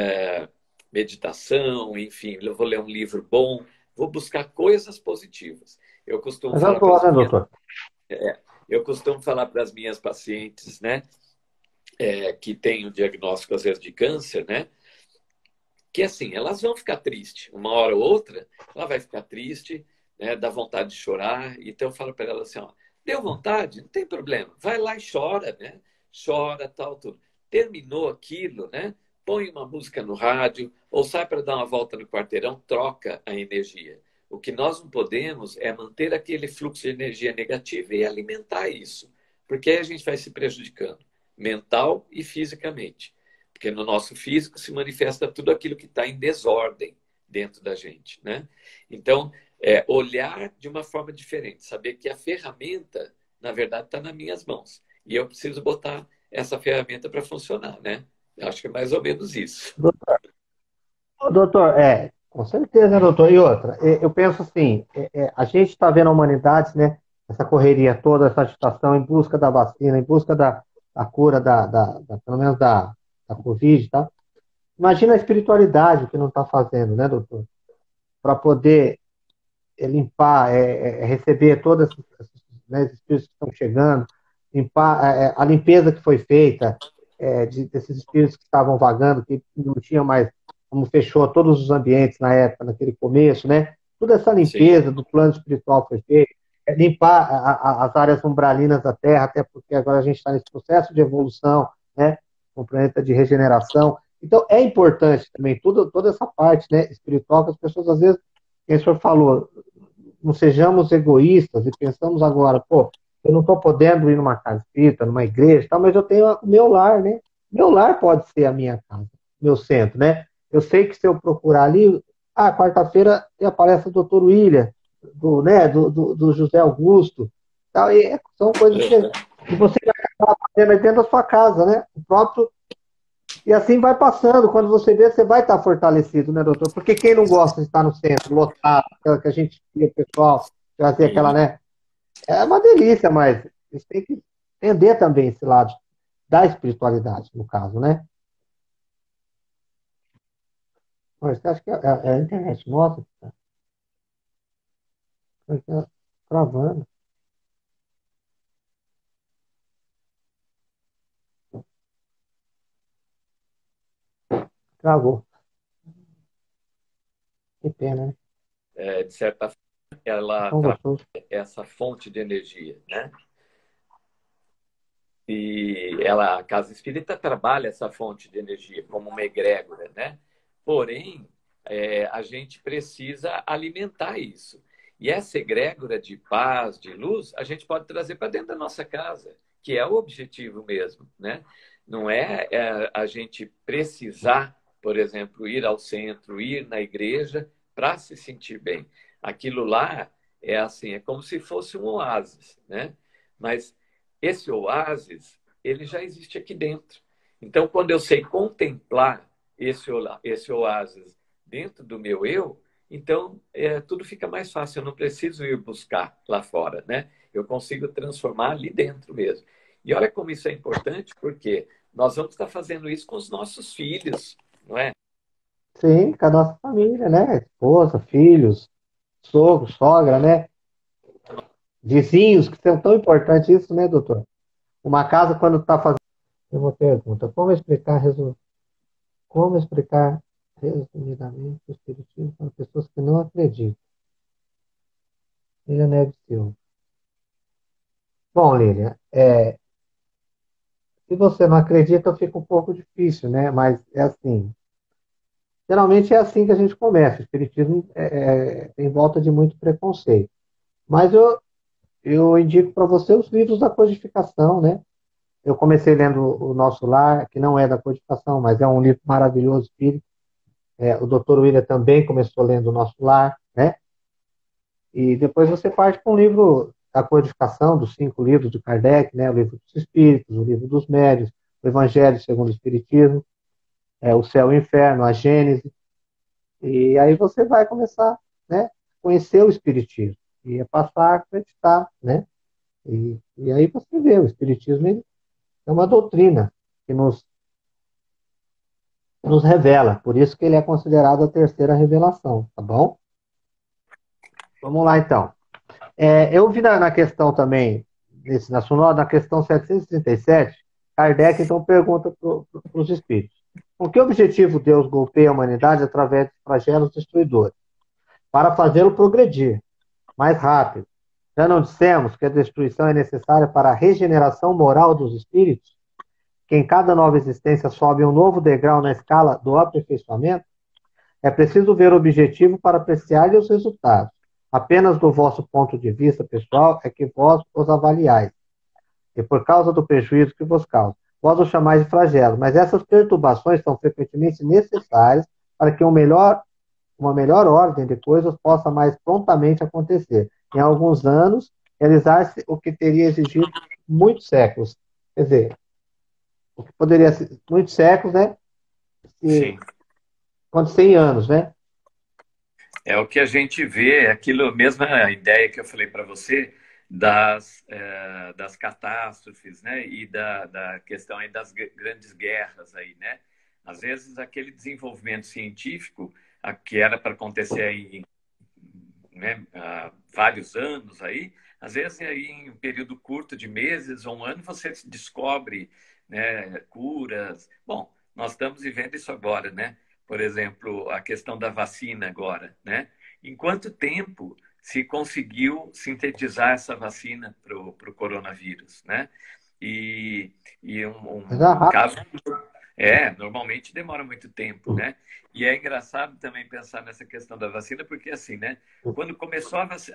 Speaker 2: meditação, enfim, eu vou ler um livro bom, vou buscar coisas positivas. Eu costumo
Speaker 1: Mas
Speaker 2: falar para as
Speaker 1: agora, né,
Speaker 2: minhas,
Speaker 1: doutor?
Speaker 2: eu costumo falar para as minhas pacientes, né, que têm o diagnóstico às vezes de câncer, né, que assim, elas vão ficar tristes, uma hora ou outra, ela vai ficar triste, né, dá vontade de chorar, então eu falo para ela assim, ó, deu vontade, não tem problema, vai lá e chora, né, chora, tal, tudo. Terminou aquilo, né, põe uma música no rádio, ou sai para dar uma volta no quarteirão, troca a energia. O que nós não podemos é manter aquele fluxo de energia negativa e alimentar isso, porque aí a gente vai se prejudicando, mental e fisicamente. Porque no nosso físico se manifesta tudo aquilo que está em desordem dentro da gente, né? Então, olhar de uma forma diferente, saber que a ferramenta, na verdade, está nas minhas mãos. E eu preciso botar essa ferramenta para funcionar, né? Eu acho que é mais ou menos isso.
Speaker 1: Doutor, com certeza, né, doutor? E outra, eu penso assim, a gente está vendo a humanidade, né, essa correria toda, essa agitação em busca da vacina, em busca da cura, pelo menos da Covid, tá? Imagina a espiritualidade que não está fazendo, né, doutor? Para poder limpar, receber todos esses, né, esses espíritos que estão chegando, limpar a limpeza que foi feita desses espíritos que estavam vagando, que não tinham mais, como fechou todos os ambientes na época, naquele começo, né? Toda essa
Speaker 2: Sim,
Speaker 1: limpeza do plano espiritual foi feita, limpar as áreas umbralinas da Terra, até porque agora a gente está nesse processo de evolução, né? Um planeta de regeneração. Então, é importante também toda essa parte, né, espiritual, que as pessoas, às vezes, quem o senhor falou, não sejamos egoístas e pensamos agora, pô, eu não estou podendo ir numa casa espírita, numa igreja, tal, mas eu tenho o meu lar, né? Meu lar pode ser a minha casa, meu centro, né? Eu sei que se eu procurar ali, quarta-feira aparece o doutor William, do José Augusto, tal, e são coisas que você vai acabar fazendo aí dentro da sua casa, né? O próprio e assim vai passando. Quando você vê, você vai estar fortalecido, né, doutor? Porque quem não gosta de estar no centro, lotado, aquela que a gente via o pessoal trazer aquela,
Speaker 2: sim.
Speaker 1: né? É uma delícia, mas a gente tem que entender também esse lado da espiritualidade, no caso, né? Mas você acha que é a internet nossa que está travando? Travou. Que pena, né?
Speaker 2: De certa forma,
Speaker 1: É
Speaker 2: ela
Speaker 1: tão
Speaker 2: trabalha
Speaker 1: gostoso.
Speaker 2: essa fonte de energia, né? E ela, a casa espírita trabalha essa fonte de energia como uma egrégora, né? Porém, a gente precisa alimentar isso. E essa egrégora de paz, de luz, a gente pode trazer para dentro da nossa casa, que é o objetivo mesmo, né? Não a gente precisar, por exemplo, ir ao centro, ir na igreja para se sentir bem. Aquilo lá é assim, é como se fosse um oásis, né? Mas esse oásis, ele já existe aqui dentro. Então, quando eu sei contemplar esse oásis dentro do meu eu, então tudo fica mais fácil. Eu não preciso ir buscar lá fora, né? Eu consigo transformar ali dentro mesmo. E olha como isso é importante, porque nós vamos estar fazendo isso com os nossos filhos, não é?
Speaker 1: Sim, com a nossa família, né? Esposa, filhos. sogro, sogra, né? Vizinhos, que são tão importantes isso, né, doutor? Uma casa, quando está fazendo. Uma pergunta: como explicar resumidamente o Espiritismo para pessoas que não acreditam? Lília Neves Silva. Bom, Lília, se você não acredita, fica um pouco difícil, né? Mas é assim. Geralmente é assim que a gente começa. O Espiritismo tem volta de muito preconceito. Mas eu indico para você os livros da codificação, né? Eu comecei lendo O Nosso Lar, que não é da codificação, mas é um livro maravilhoso, espírita. O Dr. William também começou lendo O Nosso Lar, né? E depois você parte para um livro da codificação, dos 5 livros de Kardec, né? O livro dos Espíritos, o livro dos Médiuns, o Evangelho segundo o Espiritismo, o Céu e o Inferno, a Gênese. E aí você vai começar, né? Conhecer o Espiritismo e passar a acreditar, né? E aí você vê, o Espiritismo ele é uma doutrina que nos revela, por isso que ele é considerado a terceira revelação, tá bom? Vamos lá então. Eu vi na questão também, na sua nota, na questão 737, Kardec então pergunta para os espíritos: com que objetivo Deus golpeia a humanidade através de flagelos destruidores? Para fazê-lo progredir mais rápido. Já não dissemos que a destruição é necessária para a regeneração moral dos espíritos? Que em cada nova existência sobe um novo degrau na escala do aperfeiçoamento? É preciso ver o objetivo para apreciar os resultados. Apenas do vosso ponto de vista pessoal é que vós os avaliais, e por causa do prejuízo que vos causa. Vós os chamais de flagelos, mas essas perturbações são frequentemente necessárias para que uma melhor ordem de coisas possa mais prontamente acontecer. Em alguns anos, realizar-se o que teria exigido muitos séculos. Quer dizer, o que poderia ser muitos séculos, né? Se,
Speaker 2: Sim.
Speaker 1: quanto 100 anos, né?
Speaker 2: É o que a gente vê, é aquilo, mesma ideia que eu falei para você das catástrofes, né? E da questão aí das grandes guerras aí, né? Às vezes aquele desenvolvimento científico que era para acontecer aí, né, há vários anos aí, às vezes aí em um período curto de meses ou um ano você descobre, né, curas. Bom, nós estamos vivendo isso agora, né? Por exemplo, a questão da vacina agora, né? Em quanto tempo se conseguiu sintetizar essa vacina para o coronavírus, né? E, e
Speaker 1: Mas é
Speaker 2: um
Speaker 1: rápido.
Speaker 2: caso normalmente demora muito tempo, né? E é engraçado também pensar nessa questão da vacina, porque assim, né? Quando começou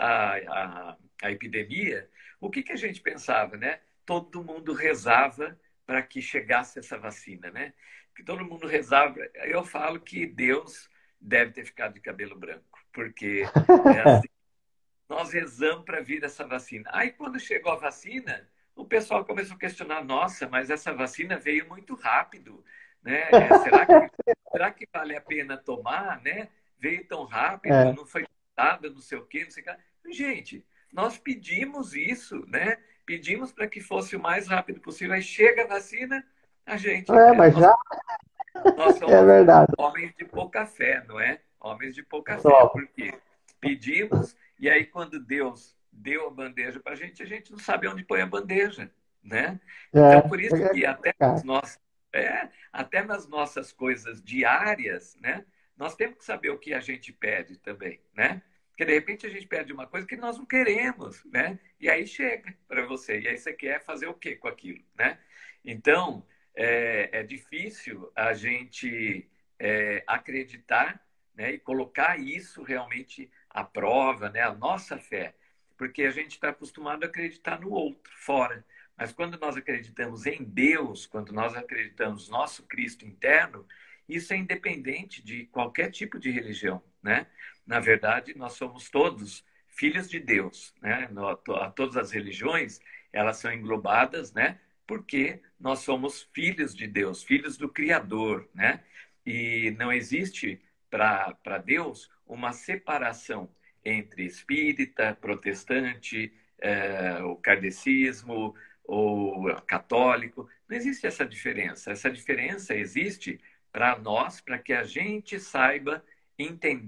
Speaker 2: a epidemia, o que a gente pensava, né? Todo mundo rezava para que chegasse essa vacina, né? Que todo mundo rezava. Eu falo que Deus deve ter ficado de cabelo branco, porque assim, nós rezamos para vir essa vacina. Aí, quando chegou a vacina, o pessoal começou a questionar: nossa, mas essa vacina veio muito rápido, né? Será que vale a pena tomar, né? Veio tão rápido,
Speaker 1: É,
Speaker 2: não foi nada, não sei o quê, não sei o quê. Gente, nós pedimos isso, né? Pedimos para que fosse o mais rápido possível. Aí chega a vacina, a gente,
Speaker 1: mas já
Speaker 2: nós
Speaker 1: é
Speaker 2: somos
Speaker 1: verdade.
Speaker 2: homens de pouca fé, não é? Homens de pouca fé,
Speaker 1: Só.
Speaker 2: porque pedimos e aí quando Deus deu a bandeja para a gente não sabe onde põe a bandeja, né?
Speaker 1: É,
Speaker 2: Então, por isso que
Speaker 1: cara.
Speaker 2: até nas nossas coisas diárias, né? Nós temos que saber o que a gente pede também, né? Porque de repente a gente pede uma coisa que nós não queremos, né? E aí chega para você. E aí você quer fazer o quê com aquilo, né? Então, é difícil a gente acreditar, né, e colocar isso realmente à prova, né, a nossa fé, porque a gente está acostumado a acreditar no outro, fora. Mas quando nós acreditamos em Deus, quando nós acreditamos no nosso Cristo interno, isso é independente de qualquer tipo de religião, né? Na verdade, nós somos todos filhos de Deus, né? Todas as religiões, elas são englobadas, né? Porque nós somos filhos de Deus, filhos do Criador, né? E não existe para Deus uma separação entre espírita, protestante, o kardecismo, ou católico. Não existe essa diferença. Essa diferença existe para nós, para que a gente saiba entender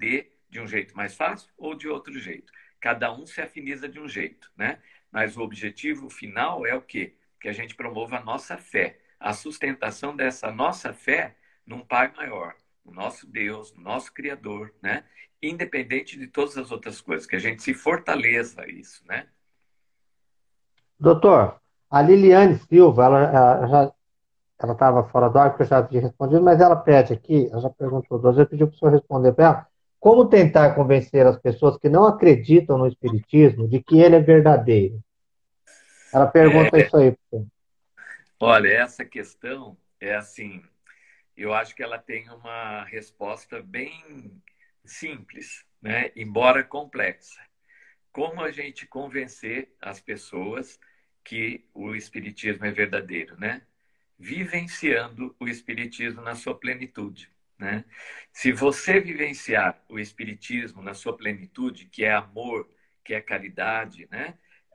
Speaker 2: de um jeito mais fácil ou de outro jeito. Cada um se afiniza de um jeito, né? Mas o objetivo final é o quê? Que a gente promova a nossa fé, a sustentação dessa nossa fé num Pai maior, no nosso Deus, no nosso Criador, né? Independente de todas as outras coisas, que a gente se fortaleça a isso, né?
Speaker 1: Doutor, a Liliane Silva, ela estava fora do ar, que eu já havia respondido, mas ela pede aqui, ela já perguntou duas vezes, pediu para o senhor responder para ela, como tentar convencer as pessoas que não acreditam no Espiritismo de que ele é verdadeiro? Ela pergunta isso aí.
Speaker 2: Olha, essa questão é assim, eu acho que ela tem uma resposta bem simples, né? Embora complexa. Como a gente convencer as pessoas que o Espiritismo é verdadeiro, né? Vivenciando o Espiritismo na sua plenitude, né? Se você vivenciar o Espiritismo na sua plenitude, que é amor, que é caridade, né?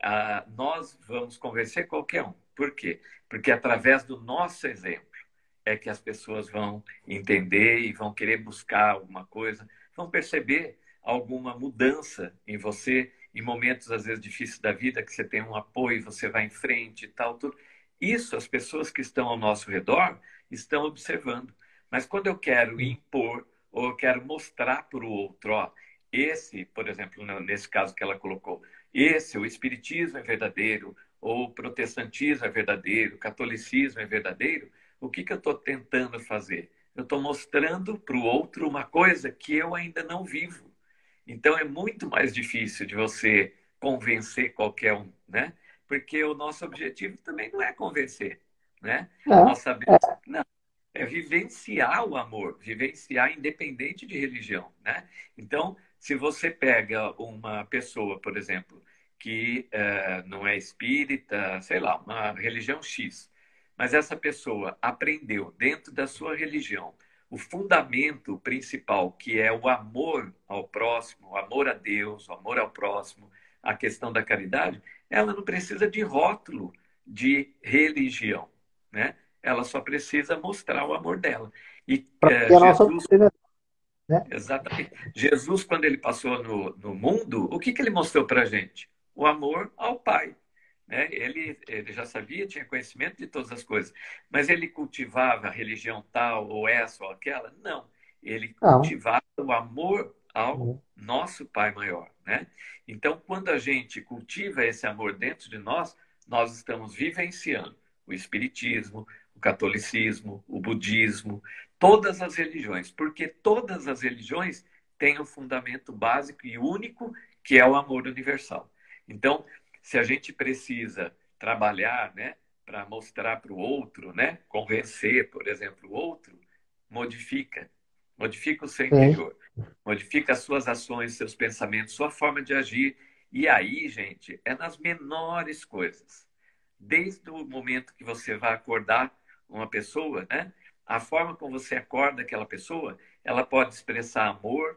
Speaker 2: Nós vamos convencer qualquer um. Por quê? Porque através do nosso exemplo é que as pessoas vão entender e vão querer buscar alguma coisa, vão perceber alguma mudança em você em momentos às vezes difíceis da vida, que você tem um apoio, você vai em frente e tal, tudo. Isso as pessoas que estão ao nosso redor estão observando. Mas quando eu quero impor ou eu quero mostrar para o outro, ó, esse, por exemplo, nesse caso que ela colocou, esse, o espiritismo é verdadeiro, ou o protestantismo é verdadeiro, o catolicismo é verdadeiro, o que eu estou tentando fazer? Eu estou mostrando para o outro uma coisa que eu ainda não vivo. Então é muito mais difícil de você convencer qualquer um, né? Porque o nosso objetivo também não é convencer, né? Nós sabemos, não, é vivenciar o amor, vivenciar independente de religião, né? Então, se você pega uma pessoa, por exemplo, que não é espírita, sei lá, uma religião X, mas essa pessoa aprendeu dentro da sua religião o fundamento principal, que é o amor ao próximo, o amor a Deus, o amor ao próximo, a questão da caridade, ela não precisa de rótulo de religião, né? Ela só precisa mostrar o amor dela. E
Speaker 1: E a nossa
Speaker 2: Jesus,
Speaker 1: doutrina, né?
Speaker 2: exatamente, Jesus, quando ele passou no mundo, o que ele mostrou para a gente? O amor ao Pai. Né? Ele já sabia, tinha conhecimento de todas as coisas, mas ele cultivava a religião tal ou essa ou aquela? Não. Ele
Speaker 1: Não.
Speaker 2: cultivava o amor ao nosso Pai maior. Né? Então, quando a gente cultiva esse amor dentro de nós, nós estamos vivenciando o Espiritismo, o catolicismo, o budismo, todas as religiões, porque todas as religiões têm um fundamento básico e único, que é o amor universal. Então, se a gente precisa trabalhar, né, para mostrar para o outro, né, convencer, por exemplo, o outro, modifica, modifica o seu
Speaker 1: Sim.
Speaker 2: interior, modifica as suas ações, seus pensamentos, sua forma de agir. E aí, gente, é nas menores coisas. Desde o momento que você vai acordar uma pessoa, né, a forma como você acorda aquela pessoa, ela pode expressar amor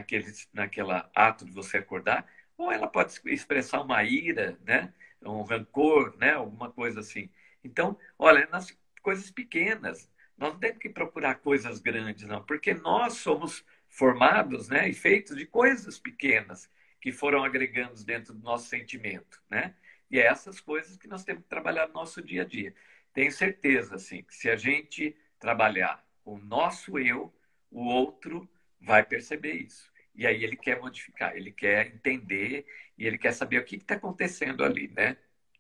Speaker 2: naquela ato de você acordar, ou ela pode expressar uma ira, né? Um rancor, né? Alguma coisa assim. Então, olha, nas coisas pequenas, nós não temos que procurar coisas grandes, não, porque nós somos formados, né? E feitos de coisas pequenas que foram agregando dentro do nosso sentimento, né? E é essas coisas que nós temos que trabalhar no nosso dia a dia. Tenho certeza, assim, que se a gente trabalhar o nosso eu, o outro vai perceber isso. E aí ele quer modificar, ele quer entender e ele quer saber o que está acontecendo ali, né?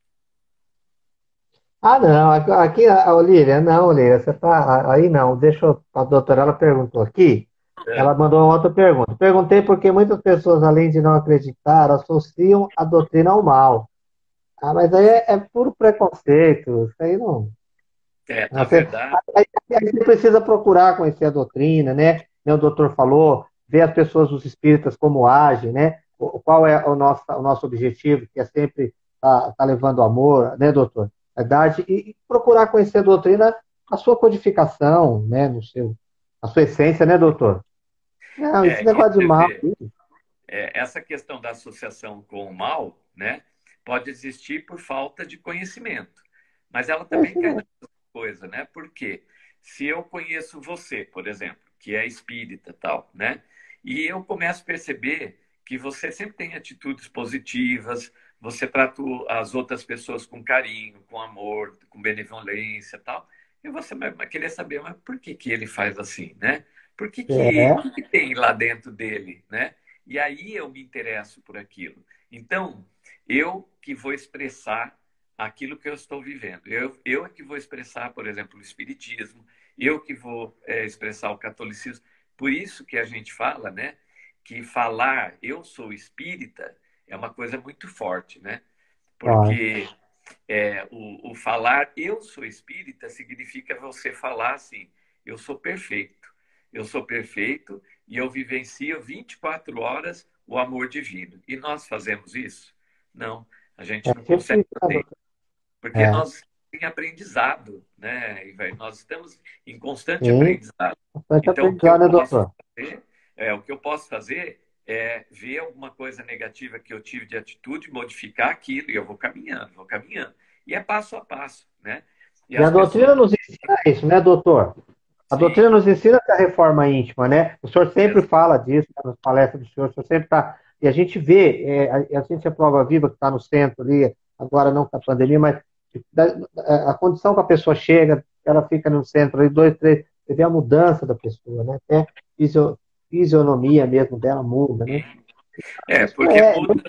Speaker 1: Ah, não, aqui, Olívia, não, Olívia, você tá, aí não, a doutora, ela perguntou aqui,
Speaker 2: É,
Speaker 1: ela mandou uma outra pergunta. Perguntei porque muitas pessoas, além de não acreditar, associam a doutrina ao mal. Ah, mas aí é puro preconceito, isso aí não.
Speaker 2: na
Speaker 1: Você,
Speaker 2: verdade,
Speaker 1: aí você precisa procurar conhecer a doutrina, né? O doutor falou, ver as pessoas, os espíritas, como agem, né? Qual é o nosso objetivo, que é sempre tá levando amor, né, doutor? Verdade, e procurar conhecer a doutrina, a sua codificação, né, a sua essência, né, doutor? Não, esse
Speaker 2: e
Speaker 1: negócio de
Speaker 2: você
Speaker 1: mal.
Speaker 2: vê, essa questão da associação com o mal, né, pode existir por falta de conhecimento, mas ela
Speaker 1: É
Speaker 2: também
Speaker 1: isso
Speaker 2: cai na
Speaker 1: mesmo.
Speaker 2: mesma coisa, né? Porque se eu conheço você, por exemplo, que é espírita, tal, né? E eu começo a perceber que você sempre tem atitudes positivas, você trata as outras pessoas com carinho, com amor, com benevolência e tal. E você vai querer saber, mas por que que ele faz assim, né? O
Speaker 1: É,
Speaker 2: que que tem lá dentro dele, né? E aí eu me interesso por aquilo. Então, eu que vou expressar aquilo que eu estou vivendo. Eu é que vou expressar, por exemplo, o espiritismo, eu que vou expressar o catolicismo. Por isso que a gente fala, né, que falar eu sou espírita é uma coisa muito forte, né?
Speaker 1: ó,
Speaker 2: Porque o falar eu sou espírita significa você falar assim, eu sou perfeito e eu vivencio 24 horas o amor divino. E nós fazemos isso? Não, a gente não consegue
Speaker 1: sempre,
Speaker 2: fazer, porque
Speaker 1: é,
Speaker 2: nós em aprendizado, né, Ivair? Nós estamos em constante
Speaker 1: sim,
Speaker 2: aprendizado.
Speaker 1: bastante
Speaker 2: Então,
Speaker 1: aprendizado, né, doutor?
Speaker 2: o que eu posso fazer é ver alguma coisa negativa que eu tive de atitude, modificar aquilo, e eu vou caminhando, vou caminhando. E é passo a passo, né? E
Speaker 1: E a
Speaker 2: as pessoas,
Speaker 1: doutrina nos ensina isso, né, doutor? A doutrina
Speaker 2: sim,
Speaker 1: nos ensina a reforma íntima, né? O senhor sempre
Speaker 2: ex-
Speaker 1: fala disso, né, nas palestras do senhor sempre está. E a gente vê, a gente é prova viva que está no centro ali, agora não com a pandemia, mas a condição que a pessoa chega, ela fica no centro ali, 2, 3, você vê a mudança da pessoa, né? Até fisionomia mesmo dela muda, né? Isso
Speaker 2: porque
Speaker 1: é,
Speaker 2: muda,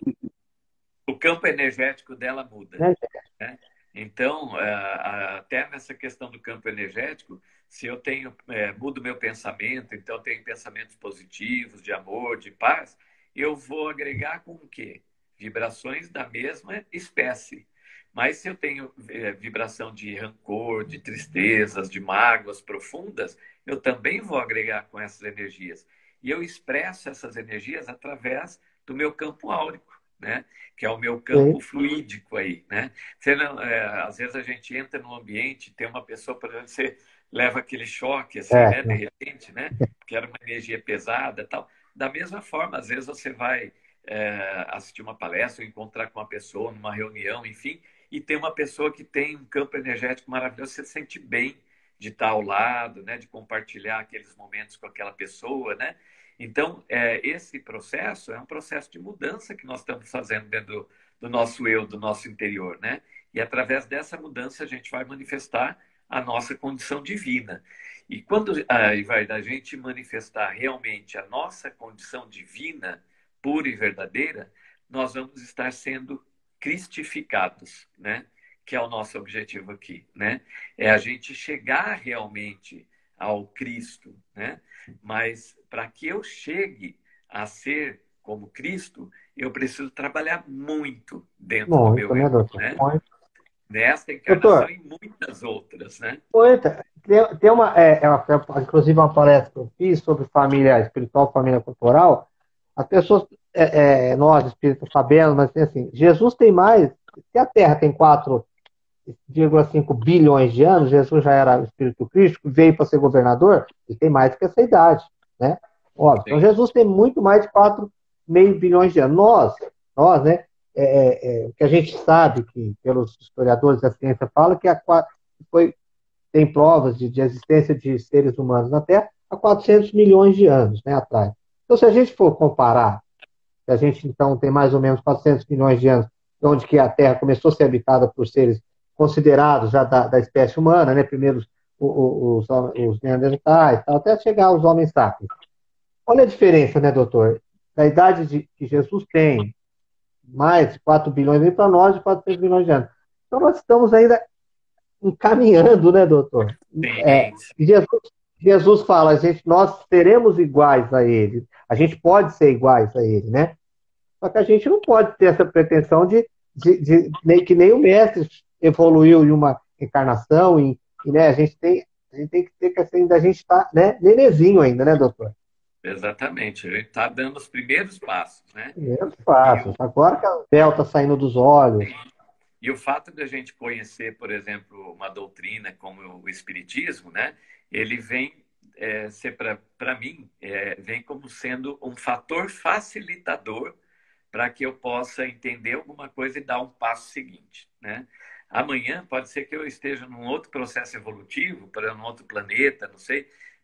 Speaker 2: o campo energético dela muda,
Speaker 1: né?
Speaker 2: né? Então, até nessa questão do campo energético, se eu tenho, mudo meu pensamento, então eu tenho pensamentos positivos, de amor, de paz, eu vou agregar com o quê? Vibrações da mesma espécie. Mas se eu tenho vibração de rancor, de tristezas, de mágoas profundas, eu também vou agregar com essas energias. E eu expresso essas energias através do meu campo áurico, né? Que é o meu campo
Speaker 1: Sei.
Speaker 2: fluídico aí, né? Você não, às vezes a gente entra num ambiente, tem uma pessoa, por exemplo, você leva aquele choque, assim,
Speaker 1: É,
Speaker 2: né? De repente, né? Que era uma energia pesada, tal. Da mesma forma, às vezes você vai assistir uma palestra, ou encontrar com uma pessoa numa reunião, enfim, e tem uma pessoa que tem um campo energético maravilhoso, você se sente bem de estar ao lado, né? De compartilhar aqueles momentos com aquela pessoa, né? Então, esse processo é um processo de mudança que nós estamos fazendo dentro do nosso eu, do nosso interior, né? E através dessa mudança a gente vai manifestar a nossa condição divina. E quando vai da gente manifestar realmente a nossa condição divina, pura e verdadeira, nós vamos estar sendo cristificados, né? Que é o nosso objetivo aqui, né? É a gente chegar realmente ao Cristo, né? Mas para que eu chegue a ser como Cristo, eu preciso trabalhar muito dentro do
Speaker 1: muito,
Speaker 2: meu
Speaker 1: né,
Speaker 2: eu,
Speaker 1: doutor?
Speaker 2: né?
Speaker 1: Muito.
Speaker 2: Nesta encarnação
Speaker 1: Doutor,
Speaker 2: e muitas outras, né?
Speaker 1: poeta, tem uma, inclusive uma palestra que eu fiz sobre família espiritual, família corporal. As pessoas, nós espíritas sabemos, mas assim, Jesus tem mais, se a Terra tem 4,5 bilhões de anos, Jesus já era o Espírito Cristo, veio para ser governador, e tem mais que essa idade, né? Óbvio. Então
Speaker 2: Sim,
Speaker 1: Jesus tem muito mais de 4,5 bilhões de anos. Nós, né? O que a gente sabe, que pelos historiadores da ciência fala, que foi tem provas de existência de seres humanos na Terra há 400 milhões de anos, né, atrás. Então, se a gente for comparar, se a gente então tem mais ou menos 400 milhões de anos, onde que a Terra começou a ser habitada por seres considerados já da espécie humana, né, primeiro os neandertais, até chegar aos homens sapiens. Olha a diferença, né, doutor? Da idade que Jesus tem, mais de 4 bilhões, para nós de 400 milhões de anos. Então, nós estamos ainda encaminhando, né, doutor?
Speaker 2: sim,
Speaker 1: E Jesus fala, nós seremos iguais a ele. A gente pode ser iguais a ele, né? Só que a gente não pode ter essa pretensão que nem o mestre evoluiu em uma encarnação, né, a gente tem que ter que ainda a gente está, né, nenezinho ainda, né, doutor?
Speaker 2: exatamente. A gente está dando os primeiros passos, né?
Speaker 1: Primeiros
Speaker 2: E
Speaker 1: passos.
Speaker 2: o,
Speaker 1: Agora que a véu está saindo dos olhos.
Speaker 2: e o fato de a gente conhecer, por exemplo, uma doutrina como o Espiritismo, né? Ele vem ser para mim vem como sendo um fator facilitador para que eu possa entender alguma coisa e dar um passo seguinte, né? Amanhã pode ser que eu esteja num outro processo evolutivo, para um outro planeta, não sei,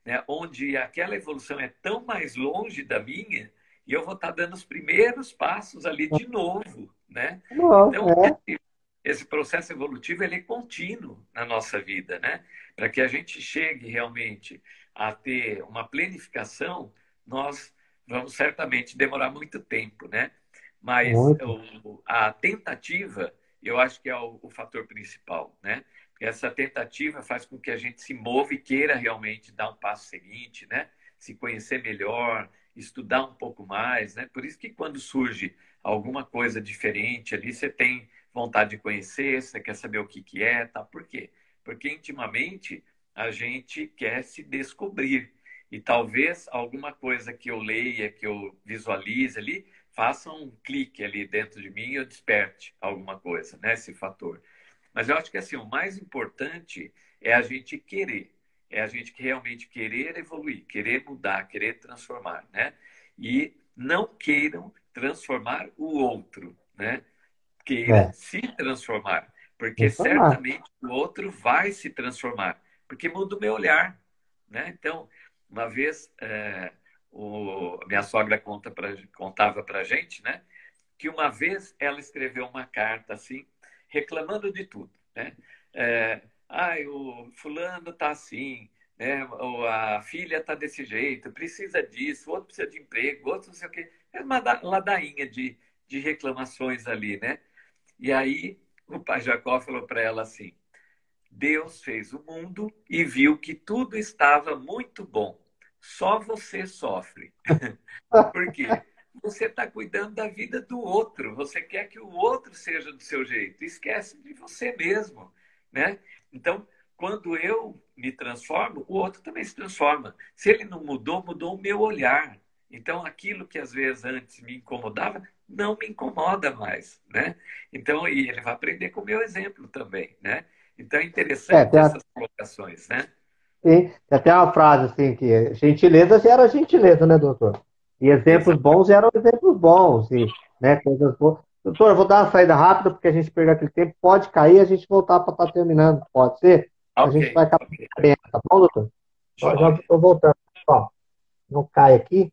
Speaker 2: né, onde aquela evolução é tão mais longe da minha, e eu vou estar dando os primeiros passos ali de novo, né?
Speaker 1: Não,
Speaker 2: Então,
Speaker 1: é,
Speaker 2: esse processo evolutivo ele é contínuo na nossa vida, né? Para que a gente chegue realmente a ter uma planificação, nós vamos certamente demorar muito tempo, né? Mas
Speaker 1: muito.
Speaker 2: a tentativa, eu acho que é o fator principal, né? Essa tentativa faz com que a gente se mova e queira realmente dar um passo seguinte, né? Se conhecer melhor, estudar um pouco mais, né? Por isso que quando surge alguma coisa diferente ali, você tem vontade de conhecer, você quer saber o que que é, tá? Por quê? Porque intimamente a gente quer se descobrir. E talvez alguma coisa que eu leia, que eu visualize ali, faça um clique ali dentro de mim e eu desperte alguma coisa, né? Esse fator. Mas eu acho que assim, o mais importante é a gente querer. É a gente realmente querer evoluir, querer mudar, querer transformar, né? E não queiram transformar o outro, né? Queira
Speaker 1: É,
Speaker 2: se transformar, porque
Speaker 1: informar.
Speaker 2: certamente o outro vai se transformar, porque muda o meu olhar, né? Então, uma vez minha sogra contava para a gente, né? Que uma vez ela escreveu uma carta assim, reclamando de tudo, né? O fulano tá assim, né? Ou a filha tá desse jeito, precisa disso, outro precisa de emprego, outro não sei o quê. É uma ladainha de reclamações ali, né? E aí o pai Jacó falou para ela assim: Deus fez o mundo e viu que tudo estava muito bom. Só você sofre. Por quê? Você está cuidando da vida do outro. Você quer que o outro seja do seu jeito. Esquece de você mesmo, né? Então, quando eu me transformo, o outro também se transforma. Se ele não mudou, mudou o meu olhar. Então, aquilo que às vezes antes me incomodava, não me incomoda mais, né? Então, e ele vai aprender com o meu exemplo também, né? Então, é
Speaker 1: É,
Speaker 2: interessante essas colocações, né?
Speaker 1: tem até uma frase assim que gentileza gera gentileza, né, doutor? E exemplos bons
Speaker 2: Exatamente.
Speaker 1: geram exemplos bons, e, né, coisas boas. Doutor, eu vou dar uma saída rápida porque a gente perdeu aquele tempo. Pode cair, a gente voltar para estar terminando. Pode ser? A
Speaker 2: Ok,
Speaker 1: gente vai acabar
Speaker 2: ok.
Speaker 1: bem, tá bom, doutor? Já
Speaker 2: Joia.
Speaker 1: estou voltando. Ó, não cai aqui.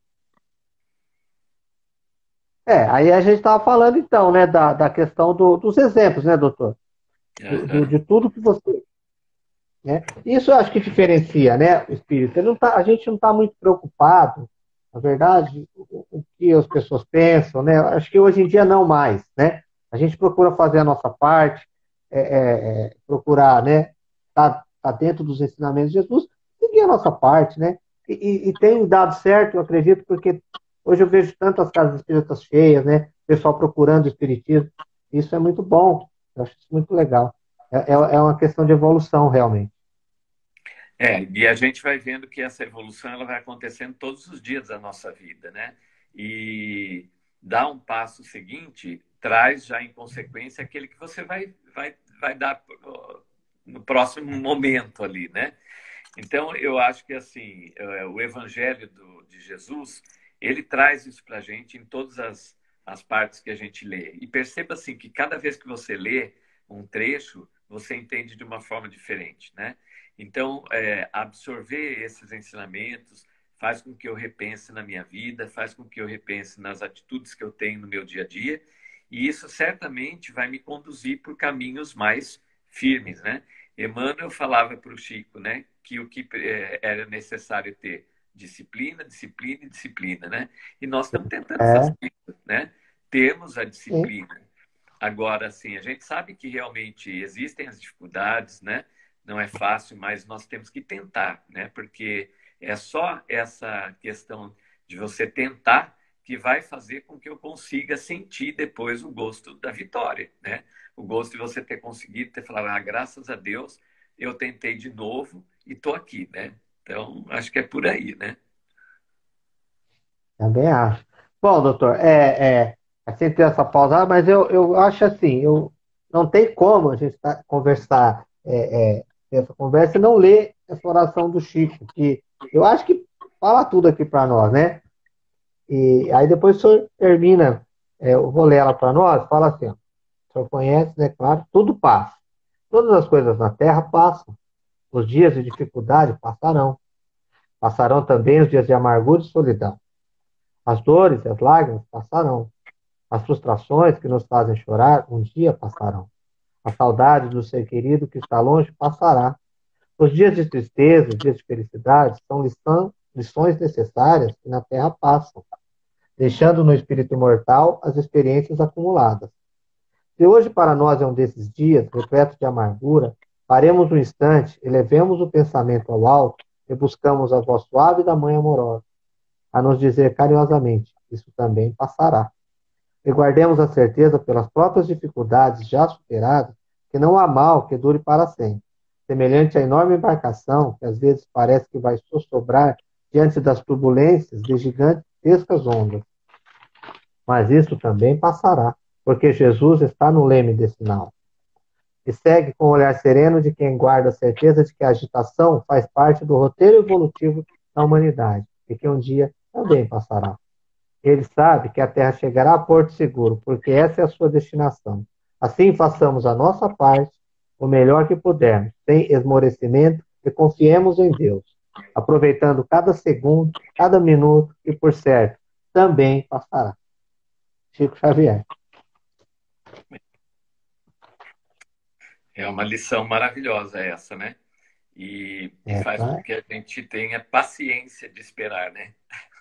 Speaker 1: Aí a gente estava falando então, né, da questão dos exemplos, né, doutor?
Speaker 2: Aham.
Speaker 1: De tudo que você, né? Isso eu acho que diferencia, né, o espírito. Ele não tá, a gente não está muito preocupado, na verdade, o que as pessoas pensam, né? Acho que hoje em dia não mais, né? A gente procura fazer a nossa parte, procurar, né, tá dentro dos ensinamentos de Jesus, seguir a nossa parte, né? E tem dado certo, eu acredito, porque hoje eu vejo tantas casas espíritas cheias, né? Pessoal procurando o espiritismo. Isso é muito bom, eu acho isso muito legal. É uma questão de evolução, realmente.
Speaker 2: E a gente vai vendo que essa evolução ela vai acontecendo todos os dias da nossa vida, né? E dar um passo seguinte traz já em consequência aquele que você vai dar no próximo momento ali, né? Então, eu acho que assim, o Evangelho de Jesus, ele traz isso para a gente em todas as partes que a gente lê. E perceba assim que cada vez que você lê um trecho, você entende de uma forma diferente, né? Então, absorver esses ensinamentos faz com que eu repense na minha vida, faz com que eu repense nas atitudes que eu tenho no meu dia a dia, e isso certamente vai me conduzir por caminhos mais firmes, né? Emmanuel falava para o Chico, né, que o que era necessário ter disciplina, disciplina e disciplina, né? E nós estamos tentando fazer
Speaker 1: É,
Speaker 2: isso, né? Temos a
Speaker 1: sim.
Speaker 2: disciplina. Agora, assim, a gente sabe que realmente existem as dificuldades, né? Não é fácil, mas nós temos que tentar, né? Porque é só essa questão de você tentar que vai fazer com que eu consiga sentir depois o gosto da vitória, né? O gosto de você ter conseguido, ter falado, graças a Deus, eu tentei de novo e estou aqui, né? Então, acho que é por aí, né?
Speaker 1: Também acho. Bom, doutor, sem ter essa pausa, mas eu acho assim, não tem como a gente conversar, ter essa conversa e não ler essa oração do Chico, que eu acho que fala tudo aqui para nós, né? E aí depois o senhor termina, eu vou ler ela para nós, fala assim, ó, o senhor conhece, né, claro, tudo passa. Todas as coisas na terra passam, os dias de dificuldade passarão. Passarão também os dias de amargura e solidão. As dores e as lágrimas passarão. As frustrações que nos fazem chorar um dia passarão. A saudade do ser querido que está longe passará. Os dias de tristeza, os dias de felicidade são lições necessárias que na terra passam, deixando no espírito imortal as experiências acumuladas. Se hoje para nós é um desses dias, repleto de amargura, paremos um instante, elevemos o pensamento ao alto e buscamos a voz suave da Mãe amorosa, a nos dizer carinhosamente: isso também passará. E guardemos a certeza pelas próprias dificuldades já superadas que não há mal que dure para sempre. Semelhante à enorme embarcação que às vezes parece que vai sossobrar diante das turbulências de gigantescas ondas. Mas isso também passará, porque Jesus está no leme desse nau. E segue com o olhar sereno de quem guarda a certeza de que a agitação faz parte do roteiro evolutivo da humanidade e que um dia também passará. Ele sabe que a Terra chegará a porto seguro, porque essa é a sua destinação. Assim, façamos a nossa parte, o melhor que pudermos, sem esmorecimento, e confiemos em Deus, aproveitando cada segundo, cada minuto, e por certo, também passará. Chico Xavier.
Speaker 2: É uma lição maravilhosa essa, né? E faz com
Speaker 1: Essa,
Speaker 2: que a gente tenha paciência de esperar, né?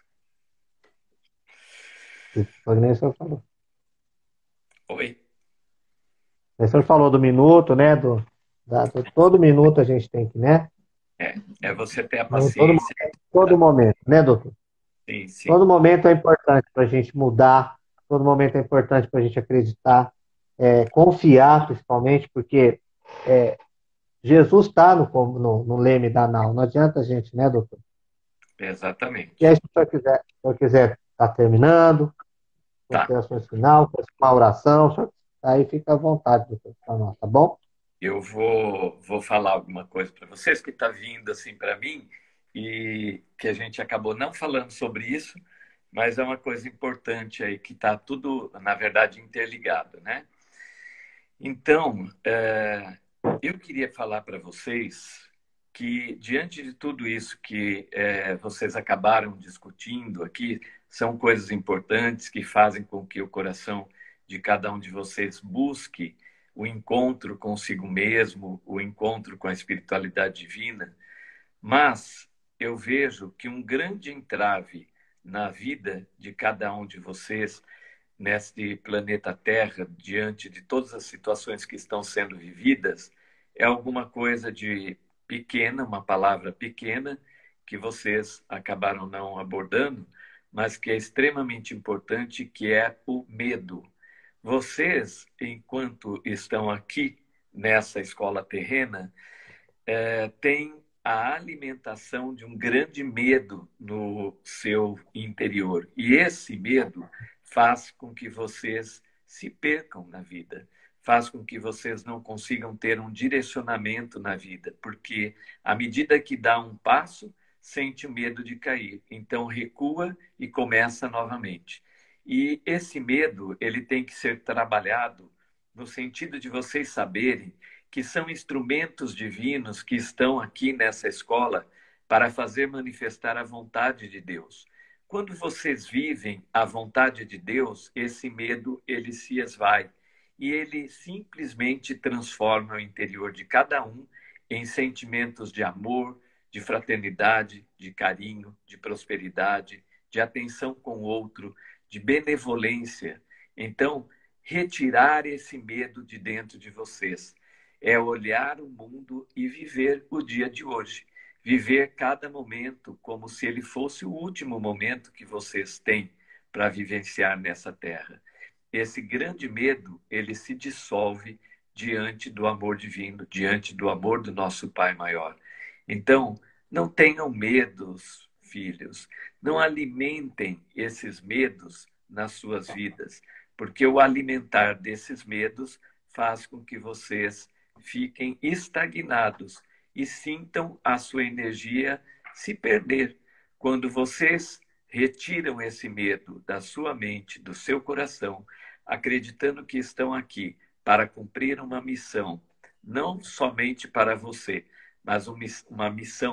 Speaker 1: isso foi o que o senhor falou.
Speaker 2: Oi?
Speaker 1: O senhor falou do minuto, né? Todo minuto a gente tem que, né?
Speaker 2: É você ter a
Speaker 1: Todo,
Speaker 2: paciência.
Speaker 1: todo momento, né, doutor?
Speaker 2: Sim, sim.
Speaker 1: Todo momento é importante para a gente mudar, todo momento é importante para a gente acreditar, confiar, principalmente, porque é, Jesus está no leme da nau. Não adianta a gente, né, doutor? E aí,
Speaker 2: Exatamente.
Speaker 1: se o senhor quiser estar terminando,
Speaker 2: Tá.
Speaker 1: considerações final, uma oração, aí fica à vontade, doutor, para nós, tá bom?
Speaker 2: Eu vou falar alguma coisa para vocês que está vindo assim para mim e que a gente acabou não falando sobre isso, mas é uma coisa importante aí que está tudo, na verdade, interligado, né? Então, eu queria falar para vocês que, diante de tudo isso que vocês acabaram discutindo aqui, são coisas importantes que fazem com que o coração de cada um de vocês busque o encontro consigo mesmo, o encontro com a espiritualidade divina, mas eu vejo que um grande entrave na vida de cada um de vocês neste planeta Terra, diante de todas as situações que estão sendo vividas, é alguma coisa de pequena, uma palavra pequena, que vocês acabaram não abordando, mas que é extremamente importante, que é o medo. Vocês, enquanto estão aqui nessa escola terrena, têm a alimentação de um grande medo no seu interior. E esse medo faz com que vocês se percam na vida, faz com que vocês não consigam ter um direcionamento na vida, porque à medida que dá um passo, sente o medo de cair. Então recua e começa novamente. E esse medo, ele tem que ser trabalhado no sentido de vocês saberem que são instrumentos divinos que estão aqui nessa escola para fazer manifestar a vontade de Deus. Quando vocês vivem a vontade de Deus, esse medo ele se esvai e ele simplesmente transforma o interior de cada um em sentimentos de amor, de fraternidade, de carinho, de prosperidade, de atenção com o outro, de benevolência. Então, retirar esse medo de dentro de vocês é olhar o mundo e viver o dia de hoje. Viver cada momento como se ele fosse o último momento que vocês têm para vivenciar nessa terra. Esse grande medo, ele se dissolve diante do amor divino, diante do amor do nosso Pai maior. Então, não tenham medos, filhos. Não alimentem esses medos nas suas vidas, porque o alimentar desses medos faz com que vocês fiquem estagnados e sintam a sua energia se perder. Quando vocês retiram esse medo da sua mente, do seu coração, acreditando que estão aqui para cumprir uma missão, não somente para você, mas uma missão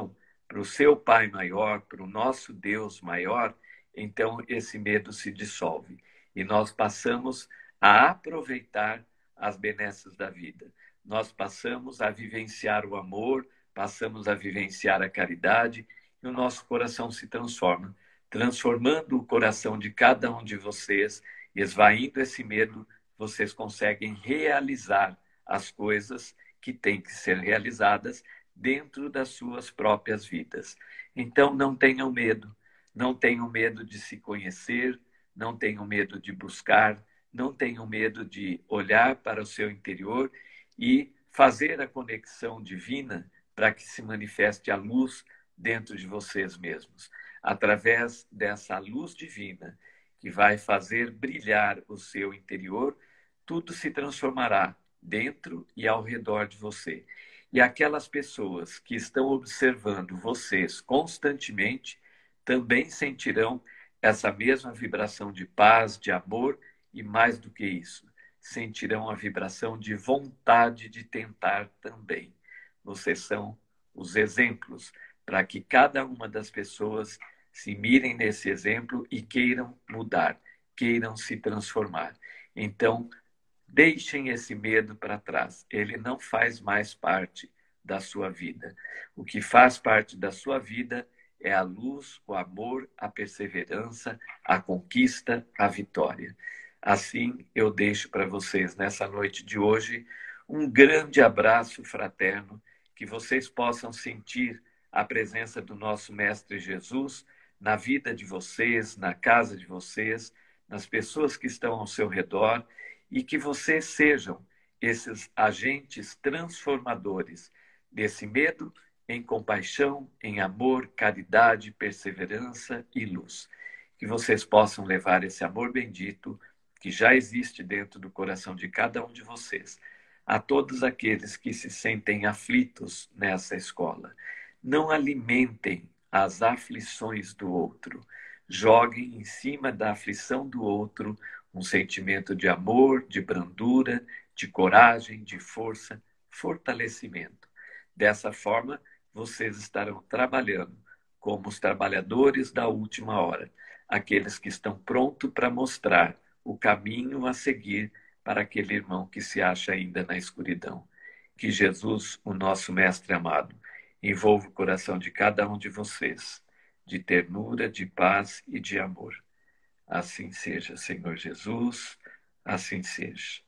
Speaker 2: para o seu Pai maior, para o nosso Deus maior, então esse medo se dissolve e nós passamos a aproveitar as benesses da vida. Nós passamos a vivenciar o amor, passamos a vivenciar a caridade e o nosso coração se transforma, transformando o coração de cada um de vocês, esvaindo esse medo, vocês conseguem realizar as coisas que têm que ser realizadas dentro das suas próprias vidas. Então, não tenham medo. Não tenham medo de se conhecer, não tenham medo de buscar, não tenham medo de olhar para o seu interior e fazer a conexão divina para que se manifeste a luz dentro de vocês mesmos. Através dessa luz divina que vai fazer brilhar o seu interior, tudo se transformará dentro e ao redor de você. E aquelas pessoas que estão observando vocês constantemente também sentirão essa mesma vibração de paz, de amor e, mais do que isso, sentirão a vibração de vontade de tentar também. Vocês são os exemplos para que cada uma das pessoas se mirem nesse exemplo e queiram mudar, queiram se transformar. Então, deixem esse medo para trás. Ele não faz mais parte da sua vida. O que faz parte da sua vida é a luz, o amor, a perseverança, a conquista, a vitória. Assim, eu deixo para vocês, nessa noite de hoje, um grande abraço fraterno, que vocês possam sentir a presença do nosso Mestre Jesus na vida de vocês, na casa de vocês, nas pessoas que estão ao seu redor, e que vocês sejam esses agentes transformadores desse medo em compaixão, em amor, caridade, perseverança e luz. Que vocês possam levar esse amor bendito que já existe dentro do coração de cada um de vocês a todos aqueles que se sentem aflitos nessa escola. Não alimentem as aflições do outro. Joguem em cima da aflição do outro um sentimento de amor, de brandura, de coragem, de força, fortalecimento. Dessa forma, vocês estarão trabalhando como os trabalhadores da última hora, aqueles que estão prontos para mostrar o caminho a seguir para aquele irmão que se acha ainda na escuridão. Que Jesus, o nosso Mestre amado, envolva o coração de cada um de vocês, de ternura, de paz e de amor. Assim seja, Senhor Jesus, assim seja.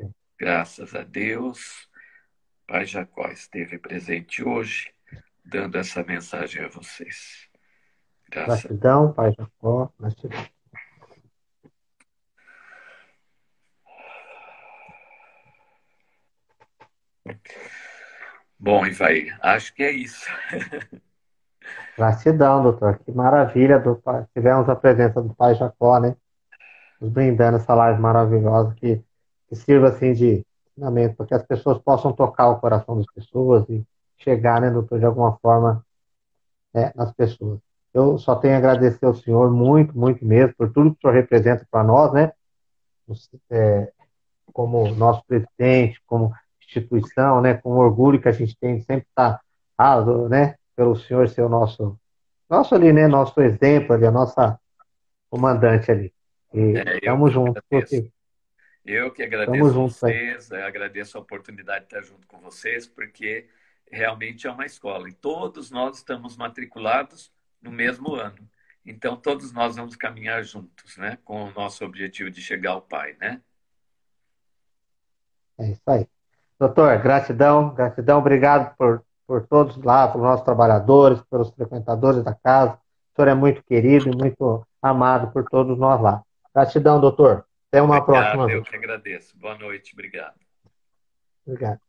Speaker 2: Graças a Deus, Pai Jacó esteve presente hoje, dando essa mensagem a vocês.
Speaker 1: Gratidão, Pai Jacó. Gratidão.
Speaker 2: Bom, Ivaí, acho que é isso.
Speaker 1: Gratidão, doutor. Que maravilha, doutor. Tivemos a presença do Pai Jacó, né? Nos brindando essa live maravilhosa que sirva assim de ensinamento para que as pessoas possam tocar o coração das pessoas e chegar, né, doutor, de alguma forma, nas pessoas. Eu só tenho a agradecer ao senhor muito, muito mesmo, por tudo que o senhor representa para nós, né? Como nosso presidente, como instituição, né? Com o orgulho que a gente tem de sempre estar, né? Pelo senhor ser o nosso ali, né? Nosso exemplo ali, a nossa comandante ali. E estamos juntos.
Speaker 2: Eu que agradeço vocês, agradeço a oportunidade de estar junto com vocês, porque realmente é uma escola e todos nós estamos matriculados no mesmo ano. Então, todos nós vamos caminhar juntos, né? Com o nosso objetivo de chegar ao Pai, né?
Speaker 1: É isso aí. Doutor, gratidão, gratidão, obrigado por todos lá, pelos nossos trabalhadores, pelos frequentadores da casa. O senhor é muito querido e muito amado por todos nós lá. Gratidão, doutor. Até uma próxima vez.
Speaker 2: Eu que agradeço. Boa noite, obrigado.
Speaker 1: Obrigado.